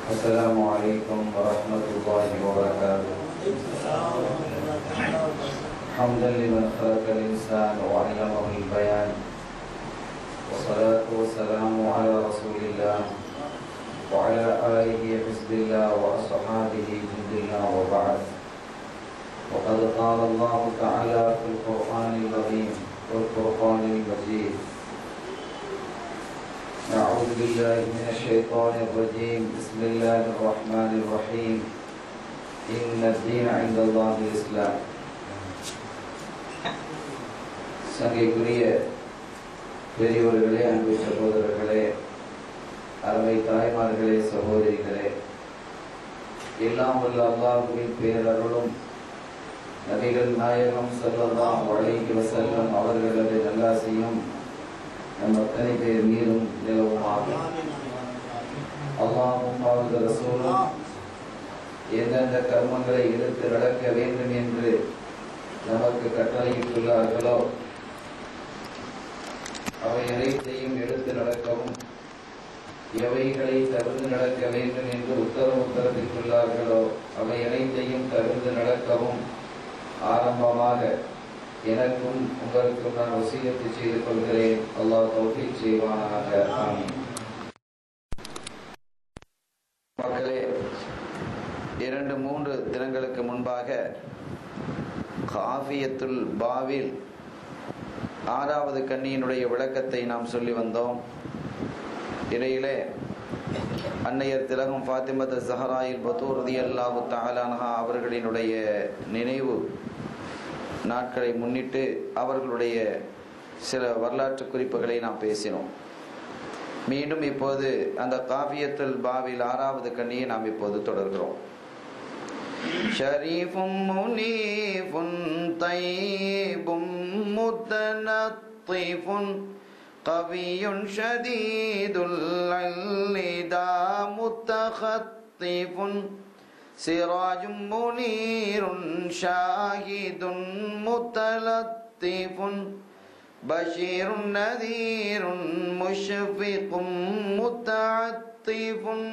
السلام عليكم ورحمة الله وبركاته. حمدا لمن خلق الإنسان وعلمه البيان، والصلاة والسلام على رسول الله وعلى آله حزب الله وأصحابه جند الله، وبعد. وقد قال الله تعالى في القرآن العظيم والفرقان المجيد: أعوذ بالله من الشيطان الرجيم. بسم الله الرحمن الرحيم. إن الدين عند الله الإسلام. சங்கைக்குரிய பெரியோர்களே, அன்பு சகோதரர்களே, அருமை தாய்மார்களே, சகோதரிகளே, எல்லாம் வல்ல அல்லாஹ்வின் பேரருளும் நபிகள் நாயகம் ஸல்லல்லாஹு அலைஹி வஸல்லம் அவர்களது நல்லாசியும் நம் அத்தனை பேர் மீதும் நிலவுமாக. அல்லாஹ்வும் அவரது ரசூலும் எந்தெந்த கர்மங்களை எடுத்து நடக்க வேண்டும் என்று நமக்கு கட்டளையிட்டுள்ளார்களோ அவை அனைத்தையும் எடுத்து நடக்கவும், எவைகளை தவிர்த்து நடக்க வேண்டும் என்று உத்தரவு பிறப்பித்துள்ளார்களோ அவை அனைத்தையும் தவிர்த்து நடக்கவும் ஆரம்பமாக எனக்கும் உங்களுக்கும் நான் வசியத்து செய்து கொள்கிறேன். அல்லாஹ் தௌஃபீக் செய்வானாக. ஆமீன். மக்களே, 2-3 தினங்களுக்கு முன்பாக காஃபியத்துல் பாவில் 6வது கண்ணியினுடைய விளக்கத்தை நாம் சொல்லி வந்தோம். இடையிலே அன்னையர் திலகம் ஃபாத்திமத் ஸஹராயில் பத்தூர் ரலியல்லாஹு தஆலா அன்ஹா அவர்களினுடைய நினைவு நாட்களை முன்னிட்டு அவர்களுடைய சில வரலாற்று குறிப்புகளை நாம் பேசினோம். மீண்டும் இப்போது அந்த காஃபியத்துல் பாவில் 6வது கண்ணியை நாம் இப்போது தொடர்கிறோம். ஷரீஃபும் முனீஃபுன் தையிபும் முத்தனத்திஃபுன் கவியுன் ஷதீதுல் இல்தா முத்தகத்திஃபுன் சிராஜும் முனீருன் ஷாஹிதுன் முத்தலத்திஃபுன் பஷீருன் நதீருன் முஷ்ஃபிகுன் முத்தஅத்திஃபுன்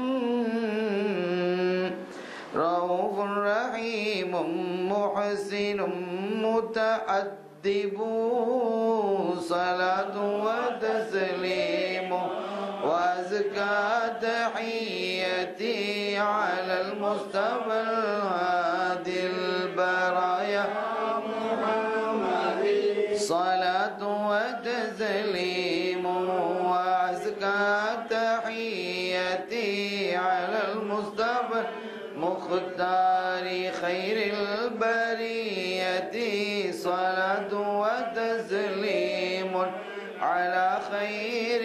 ரவுஃபுர் ரஹீமும் முஹ்சினும் முத்தஅத்திபு ஸலாத்து வ தஸ்லீமு وأزكى تحيتي على المصطفى الهادي البرايا محمد صلاة وتسليم وأزكى تحيتي على المصطفى مختار خير البرية صلاة وتسليم على خير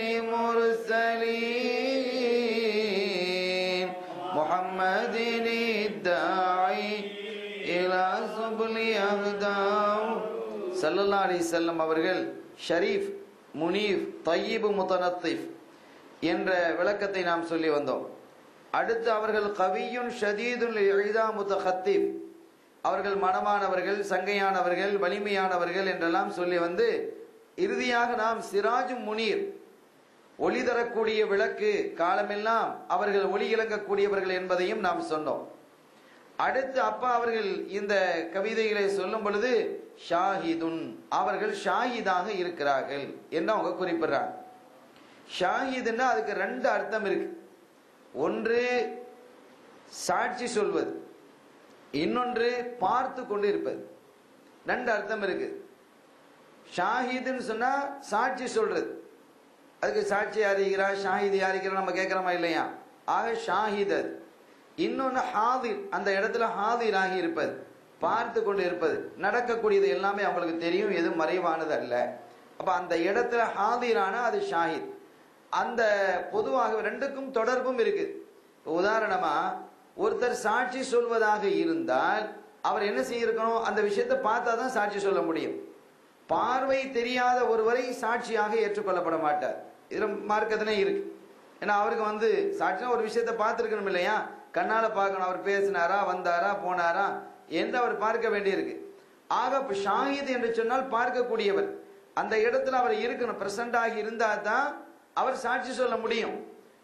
مرسلين محمد الداعي إلى سبل يهداه ஸல்லல்லாஹு அலைஹி வஸல்லம் அவர்கள் ஷரீஃப், முனீஃப், தய்யிப், முத்தனத்திஃப் என்ற விளக்கத்தை நாம் சொல்லி வந்தோம். அடுத்து அவர்கள் கவியுன் ஷதீதுல் இல்தா முத்தகத்திஃப், அவர்கள் மனமானவர்கள், சங்கையானவர்கள், வலிமையானவர்கள் என்றெல்லாம் சொல்லி வந்து இறுதியாக நாம் சிராஜும் முனீர், ஒளி தரக்கூடிய விளக்கு, காலமெல்லாம் அவர்கள் ஒளி இழக்கக்கூடியவர்கள் என்பதையும் நாம் சொன்னோம். அடுத்து அப்பா அவர்கள் இந்த கவிதைகளை சொல்லும் பொழுது ஷாஹிதுன், அவர்கள் ஷாஹிதாக இருக்கிறார்கள் என்று அவங்க குறிப்பிடுறாங்க. ஷாஹிதுன்னா அதுக்கு 2 அர்த்தம் இருக்கு. ஒன்று சாட்சி சொல்வது, இன்னொன்று பார்த்து கொண்டு இருப்பது. 2 அர்த்தம் இருக்கு. ஷாஹிதுன்னு சொன்னா சாட்சி சொல்றது, அதுக்கு சாட்சி யாரிக்கிறா, ஷாஹித் யாரிக்கிறா நம்ம கேட்கிறோமா இல்லையா? ஆக ஷாஹித். அது இன்னொன்னு ஹாதிர், அந்த இடத்துல ஹாதிராகி இருப்பது, பார்த்து கொண்டு இருப்பது, நடக்கக்கூடியது எல்லாமே அவங்களுக்கு தெரியும், எதுவும் மறைவானது அல்ல. அப்ப அந்த இடத்துல ஹாதிரானா அது ஷாஹித். அந்த பொதுவாக 2க்கும் தொடர்பும் இருக்கு. உதாரணமா ஒருத்தர் சாட்சி சொல்வதாக இருந்தால் அவர் என்ன செய்யணும், அந்த விஷயத்தை பார்த்தா தான் சாட்சி சொல்ல முடியும். பார்வை தெரியாத ஒருவரை சாட்சியாக ஏற்றுக்கொள்ளப்பட மாட்டார். இதுல மார்க்கத்திலே இருக்கு. ஏன்னா அவருக்கு சாட்சினா ஒரு விஷயத்தை பார்த்துருக்கணும் இல்லையா, கண்ணால பார்க்கணும், அவர் பேசினாரா, வந்தாரா, போனாரா என்று அவர் பார்க்க வேண்டியிருக்கு. ஆக ஷாஹித் என்று சொன்னால் பார்க்கக்கூடியவர், அந்த இடத்துல அவர் இருக்கணும், பிரசன்ட் ஆகி இருந்தா தான் அவர் சாட்சி சொல்ல முடியும்.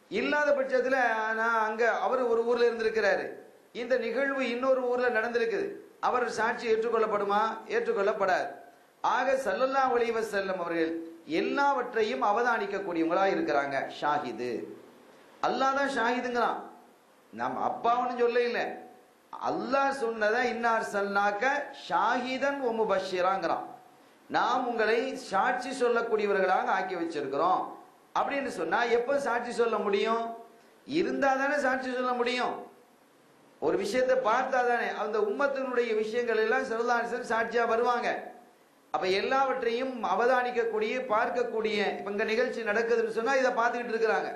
இல்லாத பட்சத்தில் நான் அங்க அவர் ஒரு ஊர்ல இருந்திருக்கிறாரு, இந்த நிகழ்வு இன்னொரு ஊர்ல நடந்திருக்குது, அவர் சாட்சி ஏற்றுக்கொள்ளப்படுமா? ஏற்றுக்கொள்ளப்படாது. ஆக ஸல்லல்லாஹு அலைஹி வஸல்லம் அவர்கள் எல்லாவற்றையும் அவதானிக்கக்கூடியவங்களா இருக்கிறாங்க. ஷாஹிது, அல்லாஹ் தான் ஷாஹிதுங்கிறான். நம்ம அப்பாவுன்னு சொல்ல இல்லை, அல்லாஹ் சொன்னதை இன்னார் சல்லாக்க ஷாஹிதன் ஒ முபஷ்ஷிராங்கிறான். நாம் உங்களை சாட்சி சொல்லக்கூடியவர்களாக ஆக்கி வச்சிருக்கிறோம் அப்படின்னு சொன்னா எப்ப சாட்சி சொல்ல முடியும்? இருந்தா தானே சாட்சி சொல்ல முடியும். ஒரு விஷயத்தை பார்த்தா தானே அந்த உம்மத்தினுடைய விஷயங்கள் எல்லாம் ஸல்லல்லாஹு அலைஹி வஸல்லம் சாட்சியா வருவாங்க. அப்ப எல்லாவற்றையும் அவதானிக்கக்கூடிய பார்க்கக்கூடிய, இப்ப இங்க நிகழ்ச்சி நடக்குதுன்னு சொன்னா இதை பார்த்துக்கிட்டு இருக்கிறாங்க.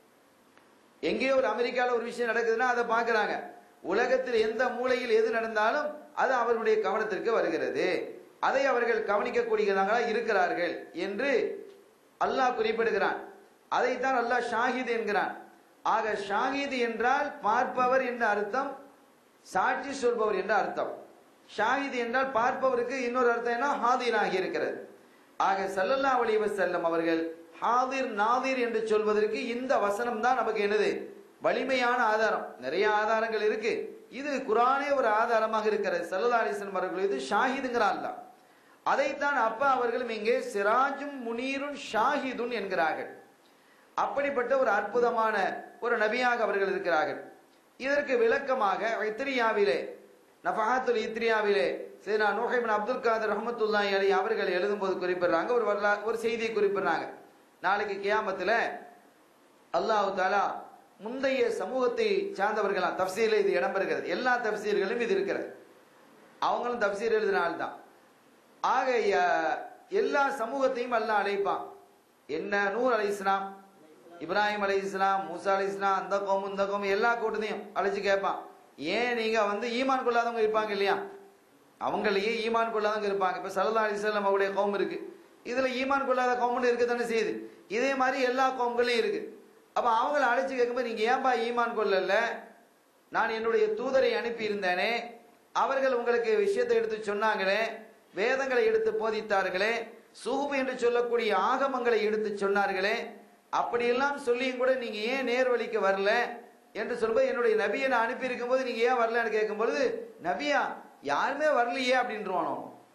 எங்கேயோ ஒரு அமெரிக்காவில் ஒரு விஷயம் நடக்குதுன்னா அதை பார்க்கிறாங்க. உலகத்தில் எந்த மூலையில் எது நடந்தாலும் அது அவர்களுடைய கவனத்திற்கு வருகிறது. அதை அவர்கள் கவனிக்கக்கூடியவர்களாக இருக்கிறார்கள் என்று அல்லாஹ் குறிப்பிடுகிறான். அதைத்தான் அல்லாஹ் ஷாஹித் என்கிறான். ஆக ஷாஹித் என்றால் பார்ப்பவர் என்ற அர்த்தம், சாட்சி சொல்பவர் என்ற அர்த்தம். ஷாஹித் என்றால் பார்ப்பவருக்கு இன்னொரு அர்த்தம் என்ன? ஹாதிர் ஆகி இருக்கிறது. ஆக ஸல்லல்லாஹு அலைஹி வஸல்லம் அவர்கள் ஹாதிர் நாதிர் என்று சொல்வதற்கு இந்த வசனம் தான் நமக்கு என்னது? வலிமையான ஆதாரம். நிறைய ஆதாரங்கள் இருக்கு, இது குர்ஆனே ஒரு ஆதாரமாக இருக்கிறது. ஸல்லல்லாஹு அலைஹி வஸல்லம் அவர்கள் இது ஷாஹிதுங்கிறான் அல்லாஹ். அதைத்தான் அப்பா அவர்களும் இங்கே சிராஜும் முனீரும் ஷாஹிதுன் என்கிறார்கள். அப்படிப்பட்ட ஒரு அற்புதமான ஒரு நபியாக அவர்கள் இருக்கிறார்கள். இதற்கு விளக்கமாக இத்ரியாவிலே, நஃபஹாத்துல் இத்ரியாவிலே சையதுனா நூஹ் இப்னு அப்துல் காதர் ரஹ்மத்துல்லாஹி அலைஹி அவர்கள் எழுதும்போது குறிப்பிடுறாங்க, ஒரு செய்தியை குறிப்பிடுறாங்க. நாளைக்கு கியாமத்தில் அல்லாஹ் தஆலா முந்தைய சமூகத்தை சார்ந்தவர்களா, தஃப்சீரில் இது இடம்பெறுகிறது, எல்லா தஃப்சீர்களும் இது இருக்கிறது, அவங்களும் தஃப்சீர் எழுதினால்தான். ஆக எல்லா சமூகத்தையும் அல்லாஹ் அழைப்பான். என்ன? நூர் அலைஹிஸ்ஸலாம், இப்ராஹிம் அலைஹிஸ்ஸலாம், மூசா அலைஹிஸ்ஸலாம், அந்த கௌம் இந்த கௌம் எல்லா கூட்டத்தையும் அழைச்சு கேட்பான், ஏன் நீங்க ஈமான் கொள்ளாதவங்க இருப்பாங்க இல்லையா, அவங்களையே ஈமான் கொள்ளாதவங்க இருப்பாங்க. இப்ப ஸல்லல்லாஹு அலைஹி வஸல்லம் அவருடைய கௌம் இருக்கு, இதுல ஈமான் கொள்ளாத கௌம்னு இருக்க தானே செய்யுது. இதே மாதிரி எல்லா கௌம்களையும் இருக்கு. அப்ப அவங்களை அழைச்சு கேட்கும்போது நீங்க ஏன்பா ஈமான் கொள்ளல? நான் என்னுடைய தூதரை அனுப்பி இருந்தேனே, அவர்கள் உங்களுக்கு விஷயத்தை எடுத்து சொன்னாங்களே, வேதங்களை எடுத்து போதித்தார்களே, சுஹுப் என்று சொல்லக்கூடிய ஆகமங்களை எடுத்து சொன்னார்களே, அப்படியெல்லாம் சொல்லியும் கூட நீங்க ஏன் நேர்வழிக்கு வரல என்று சொல்லும்போது, என்னுடைய நபியை நான் அனுப்பி இருக்கும் போது நீங்க ஏன் வரலன்னு கேட்கும் பொழுது, நபியா யாருமே வரலையே அப்படின்றானோ.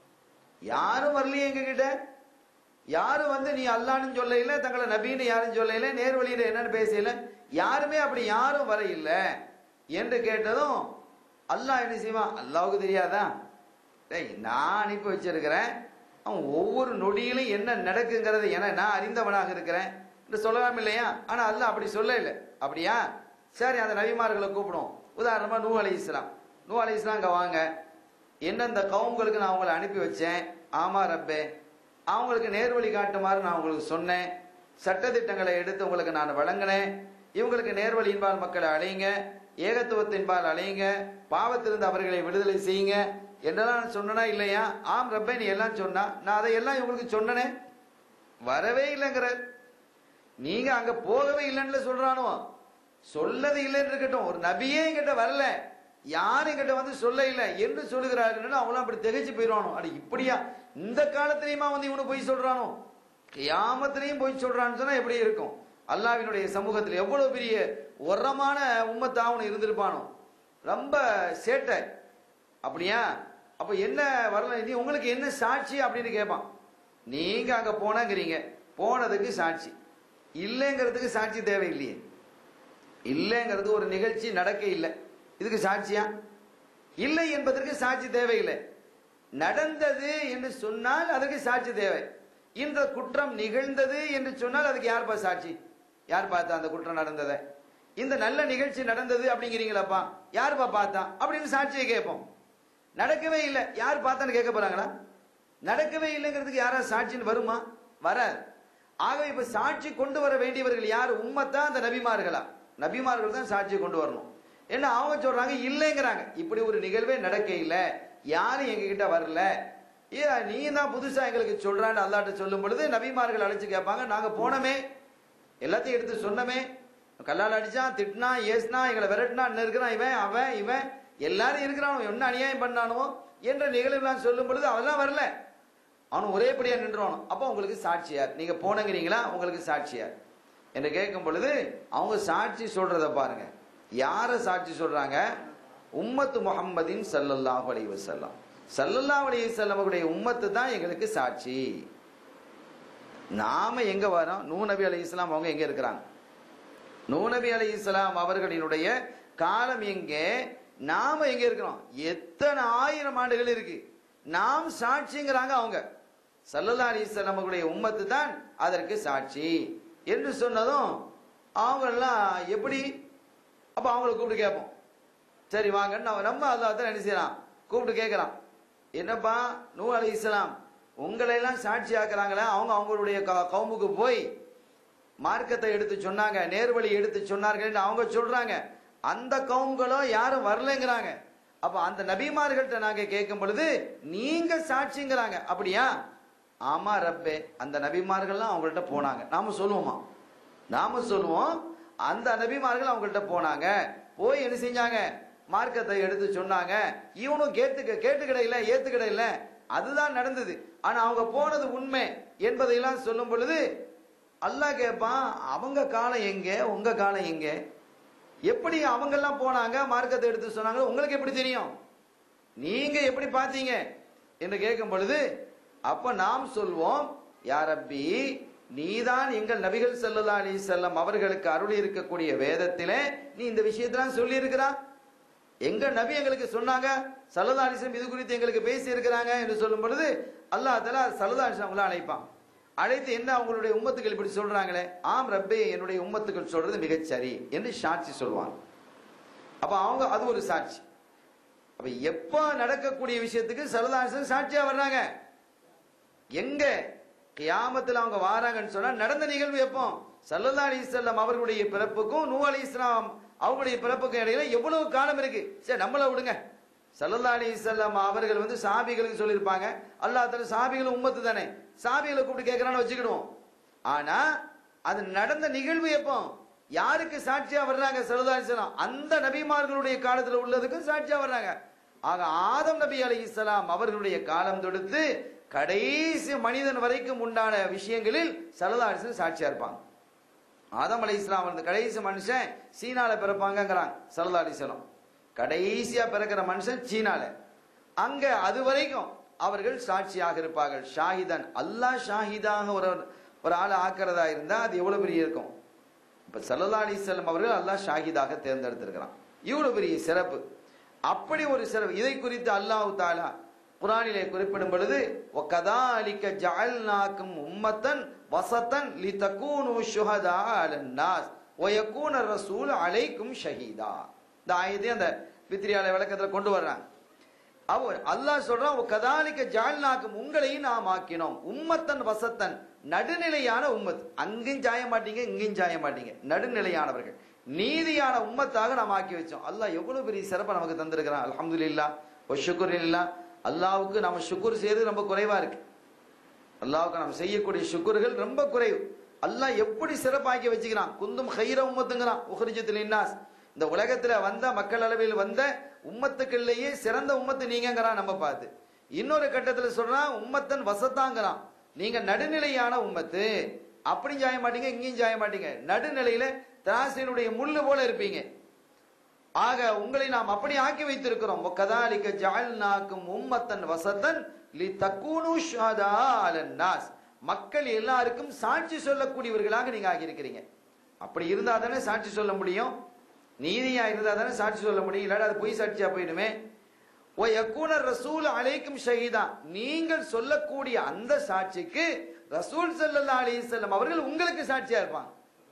யாரும் வரலையே எங்க கிட்ட, யாரும் நீ அல்லான்னு சொல்ல இல்லை, தங்களை நபின்னு யாரும் சொல்ல இல்லை, நேர்வழியில என்னன்னு பேசல, யாருமே அப்படி யாரும் வர இல்லை என்று கேட்டதும் அல்லாஹ் என்ன செய்வான்? அல்லாஹ்வுக்கு தெரியாதா? நான் அனுப்பி வச்சிருக்கிறேன், அவன் ஒவ்வொரு நொடியிலும் என்ன நடக்குங்கிறது என நான் அறிந்தவனாக இருக்கிறேன் என்று சொல்லலாம் இல்லையா? ஆனா அல்லாஹ் அப்படி சொல்ல இல்லை. அப்படியா? சரி, அந்த நபிமார்களை கூப்பிடும். உதாரணமா நூஹ் அலைஹிஸ்ஸலாம், நூஹ் அலைஹிஸ்ஸலாம் அங்க வாங்க, எந்தெந்த கவும்களுக்கு நான் அவங்களை அனுப்பி வச்சேன், ஆமா ரப்பே, அவங்களுக்கு நேர்வழி காட்டுமாறு நான் உங்களுக்கு சொன்னேன், சட்டத்திட்டங்களை எடுத்து உங்களுக்கு நான் வழங்கினேன், இவங்களுக்கு நேர்வழியின்பால் மக்களை அழையுங்க, ஏகத்துவத்தின்பால் அழையுங்க, பாவத்திலிருந்து அவர்களை விடுதலை செய்யுங்க என்றெல்லாம் நான் சொன்னா இல்லையா? ஆம் ரப்பே, நீ எல்லாம் சொன்னா, நான் அதை எல்லாம் இவங்களுக்கு சொன்னனே, வரவே இல்லைங்கிற, நீங்க அங்க போகவே இல்லைன்னு சொல்றானோ. சொல்லது இல்லைன்னு இருக்கட்டும், ஒரு நபியே என்கிட்ட வரல, யாரும் என்கிட்ட சொல்ல இல்லை என்று சொல்லுகிறார்கள். அவங்களும் அப்படி திகைச்சு போயிடுவானோ, அட இப்படியா இந்த காலத்திலையுமா இவனு போய் சொல்றானோ, கியாமத்திலையும் போய் சொல்றான்னு சொன்னா எப்படி இருக்கும்? அல்லாஹ்வினுடைய சமூகத்தில் எவ்வளவு பெரிய உரமான உம்மத்தாவனு இருந்திருப்பானோ, ரொம்ப சேட்டை. அப்படியா? அப்ப என்ன வரல, இது உங்களுக்கு என்ன சாட்சி அப்படின்னு கேட்பான். நீங்க அங்க போனங்கிறீங்க, போனதுக்கு சாட்சி, இல்லைங்கிறதுக்கு சாட்சி தேவையில்லையே. இல்லைங்கிறது ஒரு நிகழ்ச்சி நடக்க இல்லை, இதுக்கு சாட்சியா? இல்லை என்பதற்கு சாட்சி தேவையில்லை. நடந்தது என்று சொன்னால் அதற்கு சாட்சி தேவை. இந்த குற்றம் நிகழ்ந்தது என்று சொன்னால் அதுக்கு யார்ப்பா சாட்சி? யார் பார்த்தா அந்த குற்றம் நடந்ததை? இந்த நல்ல நிகழ்ச்சி நடந்தது அப்படிங்கிறீங்களாப்பா, யாருப்பா பார்த்தா அப்படின்னு சாட்சியை கேட்போம். நடக்கவே இல்லை, யார் பார்த்தான்னு கேட்க போறாங்களா? நடக்கவே இல்லைங்கிறதுக்கு யாராவது சாட்சின்னு வருமா? வராது. ஆகவே இப்ப சாட்சி கொண்டு வர வேண்டியவர்கள் யார்? உம்மத்தா அந்த நபிமார்களா? நபிமார்கள் தான் சாட்சி கொண்டு வரணும். என்ன அவங்க சொல்றாங்க இல்லைங்கிறாங்க, இப்படி ஒரு நிகழ்வே நடக்க இல்லை, யாரும் எங்க கிட்ட வரல, நீ தான் புதுசா எங்களுக்கு சொல்றான்னு அல்லாஹ்ட்ட சொல்லும் பொழுது நபிமார்கள் அழைச்சு கேட்பாங்க, நாங்க போனமே, எல்லாத்தையும் எடுத்து சொன்னமே, கல்லால் அடிச்சான், திட்டினா, ஏசினா, எங்களை விரட்டினா, இருக்கிறான் இவன் அவன் இவன் எல்லாரும் இருக்கிறானோ, என்ன அநியாயம் பண்ணானோ என்ற நிகழ்வுலாம் சொல்லும் பொழுது அவெல்லாம் வரல, அவன் ஒரேபடியா நின்றானோ. அப்போ உங்களுக்கு சாட்சியார், நீங்க போனங்கிறீங்களா, உங்களுக்கு சாட்சியார். என்று கேட்கும் பொழுது அவங்க சாட்சி சொல்றத பாருங்க. யார சாட்சி சொல்றாங்க? உம்மத்து முஹம்மதின் ஸல்லல்லாஹு அலைஹி வஸல்லம். ஸல்லல்லாஹு அலைஹி வஸல்லம் அவருடைய உம்மத்து தான் எங்களுக்கு சாட்சி. நாம எங்க வரோம்? நூ நபி அலைஹிஸ்ஸலாம் அவங்க எங்க இருக்கிறாங்க? நூ நபி அலைஹிஸ்ஸலாம் அவர்களினுடைய காலம் எங்கே, நாம எங்க இருக்கிறோம்? எத்தனை ஆயிரம் ஆண்டுகள் இருக்கு. நாம் சாட்சிங்கிறாங்க அவங்க. ஸல்லல்லாஹு அலைஹி வஸல்லம் அவருடைய உம்மத்து தான் அதற்கு சாட்சி என்று சொன்னதும் அவங்க எல்லாம் எப்படி? அப்ப அவங்களை கூப்பிட்டு கேட்போம். சரி வாங்க, நம்ம அல்லாஹ் தான் என்ன செய்யலாம், கூப்பிட்டு கேட்கலாம். என்னப்பா நூ அலைஹிஸ்ஸலாம் உங்களை எல்லாம் சாட்சி ஆக்குறாங்களே, அவங்க அவங்களுடைய கவுமுக்கு போய் மார்க்கத்தை எடுத்து சொன்னாங்க, நேர்வழி எடுத்து சொன்னார்கள் அவங்க சொல்றாங்க. அந்த கவும்களும் யாரும் வரலங்கிறாங்க. அப்ப அந்த நபிமார்கள்ட்ட நாங்க கேட்கும் பொழுது நீங்க சாட்சிங்கிறாங்க. அப்படியா? ஆமா ரப்பே, அந்த நபிமார்கள்லாம் அவங்கள்ட்ட போனாங்க. நாம சொல்லுவோமா? நாம சொல்லுவோம் அந்த நபிமார்கள் அவங்கள்ட்ட போனாங்க, போய் என்ன செஞ்சாங்க, மார்க்கத்தை எடுத்து சொன்னாங்க. இவனும் கேட்டுக்கிட இல்ல, ஏத்துக்கிட இல்ல, அதுதான் நடந்தது. ஆனா அவங்க போனது உண்மை என்பதையெல்லாம் சொல்லும் பொழுது அல்லாஹ் கேட்பான், அவங்க காலம் எங்க, உங்க காலம் எங்க? எப்படி அவங்க எல்லாம் போனாங்க, மார்க்கத்தை எடுத்து சொன்னாங்க, உங்களுக்கு எப்படி தெரியும், நீங்க எப்படி பார்த்தீங்க என்று கேட்கும் பொழுது அப்ப நாம் சொல்வோம், யா ரப்பி, நீதான் எங்கள் நபிகள் ஸல்லல்லாஹு அலைஹி வஸல்லம் அவர்களுக்கு அருளி இருக்கக்கூடிய வேதத்திலே நீ இந்த விஷயத்தெல்லாம் சொல்லி இருக்கிறா. எங்க நபி எங்களுக்கு சொன்னாங்க, ஸல்லல்லாஹு அலைஹி வஸல்லம் இது குறித்து எங்களுக்கு பேசி இருக்கிறாங்க என்று சொல்லும் பொழுது அல்லாஹ் தஆலா ஸல்லல்லாஹு அலைஹி வஸல்லம் அழைப்பான். அழைத்து என்ன அவங்களுடைய உம்மத்துக்கள் இப்படி சொல்றாங்களே, ஆம் ரப்பே, என்னுடைய உம்மத்துக்கள் சொல்றது மிகச் சரி என்று சாட்சி சொல்லுவாங்க. அப்ப அவங்க அது ஒரு சாட்சி. அப்ப எப்ப நடக்கக்கூடிய விஷயத்துக்கு ஸல்லல்லாஹு அலைஹி வஸல்லம் சாட்சியா வர்றாங்க? எங்க கியாமத்துல அவங்க வாராங்கன்னு சொன்னா நடந்த நிகழ்வு எப்போ? ஸல்லல்லாஹு அலைஹி வஸல்லம் அவர்களுடைய பிறப்புக்கும் நூ அலைஹிஸ்ஸலாம் அவங்களுடைய பிறப்புக்கும் இடையில எவ்வளவு காலம் இருக்கு. சரி நம்மள விடுங்க, ஸல்லல்லாஹு அலைஹி வஸல்லம் அவர்கள் சஹாபிகளுக்கு சொல்லியிருப்பாங்க, அல்லாஹ் தஆலா சஹாபிகள் உம்மத்து தானே, சஹாபிகளை கூப்பிட்டு கேட்கறான்னு வச்சுக்கிடுவோம். ஆனா அது நடந்த நிகழ்வு எப்போ, யாருக்கு சாட்சியா வர்றாங்க? ஸல்லல்லாஹு அலைஹி வஸல்லம் அந்த நபிமார்களுடைய காலத்துல உள்ளதுக்கும் சாட்சியா வர்றாங்க. ஆக ஆதம் நபி அலைஹிஸ்ஸலாம் அவர்களுடைய காலம் தொடுத்து கடைசி மனிதன் வரைக்கும் உண்டான விஷயங்களில் ஸல்லல்லாஹு அலைஹி வஸல்லம் சாட்சியா இருப்பாங்க. ஆதம் அலைஹிஸ்ஸலாம் அந்த கடைசி மனுஷன் சீனால பிறப்பாங்கிறாங்க ஸல்லல்லாஹு அலைஹி வஸல்லம். கடைசியா பிறக்கிற மனுஷன் சீனால, அங்க அது வரைக்கும் அவர்கள் சாட்சியாக இருப்பார்கள். ஷாஹிதன், அல்லாஹ் ஷாஹிதாக ஒரு ஆளை ஆக்கிறதா இருந்தா அது எவ்வளவு பெரிய இருக்கும். இப்ப ஸல்லல்லாஹு அலைஹி வஸல்லம் அவர்கள் அல்லாஹ் ஷாஹிதாக தேர்ந்தெடுத்திருக்கிறான். இவ்வளவு பெரிய சிறப்பு. அப்படி ஒரு சிறப்பு இதை குறித்து அல்லாஹ் தஆலா குர்ஆனிலே குறிப்பிடும் பொழுது வகதாலிக ஜஅல்நாகும் உம்மத்தன் வஸதன் லிதகூனு ஷுஹதா அலன்னாஸ் வயகூன ரசூல் அலைக்கும் ஷஹீதா. இந்த ஆயத்தை அந்த பித்ரியால விளக்கத்துல கொண்டு வர்றாங்க. அவர் அல்லாஹ் சொல்றான், வகதாலிக ஜஅல்நாகும் உங்களையும் நாம் ஆக்கினோம் உம்மத்தன் வஸதன் நடுநிலையான உம்மத். அங்கேயும் சாய மாட்டீங்க, இங்கேயும் சாய மாட்டீங்க, நடுநிலையானவர்கள், நீதியான உம்மத்தாக நாம் ஆக்கி வச்சோம். அல்லாஹ் எவ்வளவு பெரிய சிறப்பை நமக்கு தந்திருக்கிறான். அல்ஹம்துலில்லாஹ் வ ஷுக்ருலில்லாஹ். அல்லாஹ்வுக்கு நம்ம ஷுக்ர் செய்யறது ரொம்ப குறைவா இருக்கு. அல்லாஹ்வுக்கு நம்ம செய்யக்கூடிய ஷுக்ர்கள் ரொம்ப குறைவு. அல்லாஹ் எப்படி சிறப்பாக்கி வச்சுக்கிறான். குந்தும் கைர உம்மத்துங்கிறான், உஹ்ரிஜத் லின்னாஸ். இந்த உலகத்துல வந்த மக்கள் அளவில் வந்த உம்மத்துக்கள்லயே சிறந்த உம்மத்து நீங்கிறான் நம்ம பார்த்து. இன்னொரு கட்டத்துல சொல்றான் உம்மத்தன் வசத்தாங்கிறான், நீங்க நடுநிலையான உம்மத்து, அப்படி சாய மாட்டீங்க, இங்கேயும் சாய மாட்டீங்க, நடுநிலையில திராசினுடைய முள்ளு போல இருப்பீங்க. ஆக உங்களை நாம் அப்படி ஆக்கி வைத்திருக்கிறோம். வகதாலிக ஜஅல்நாகும் உம்மத்தன் வஸதன் லிதகூனு ஷுஹதா அலன்னாஸ். மக்கள் எல்லாருக்கும் சாட்சி சொல்லக்கூடியவர்களாக நீங்க ஆகி இருக்கிறீங்க. அப்படி இருந்தா தானே சாட்சி சொல்ல முடியும், நீதியா இருந்தா தானே சாட்சி சொல்ல முடியும், இல்லாட்டி அது பொய் சாட்சியா போயிடுமே. வயகூன ரசூல் அலைக்கும் ஷஹீதா, நீங்கள் சொல்லக்கூடிய அந்த சாட்சிக்கு ரசூல் ஸல்லல்லாஹு அலைஹி வஸல்லம் அவர்கள் உங்களுக்கு சாட்சியா இருப்பாங்க.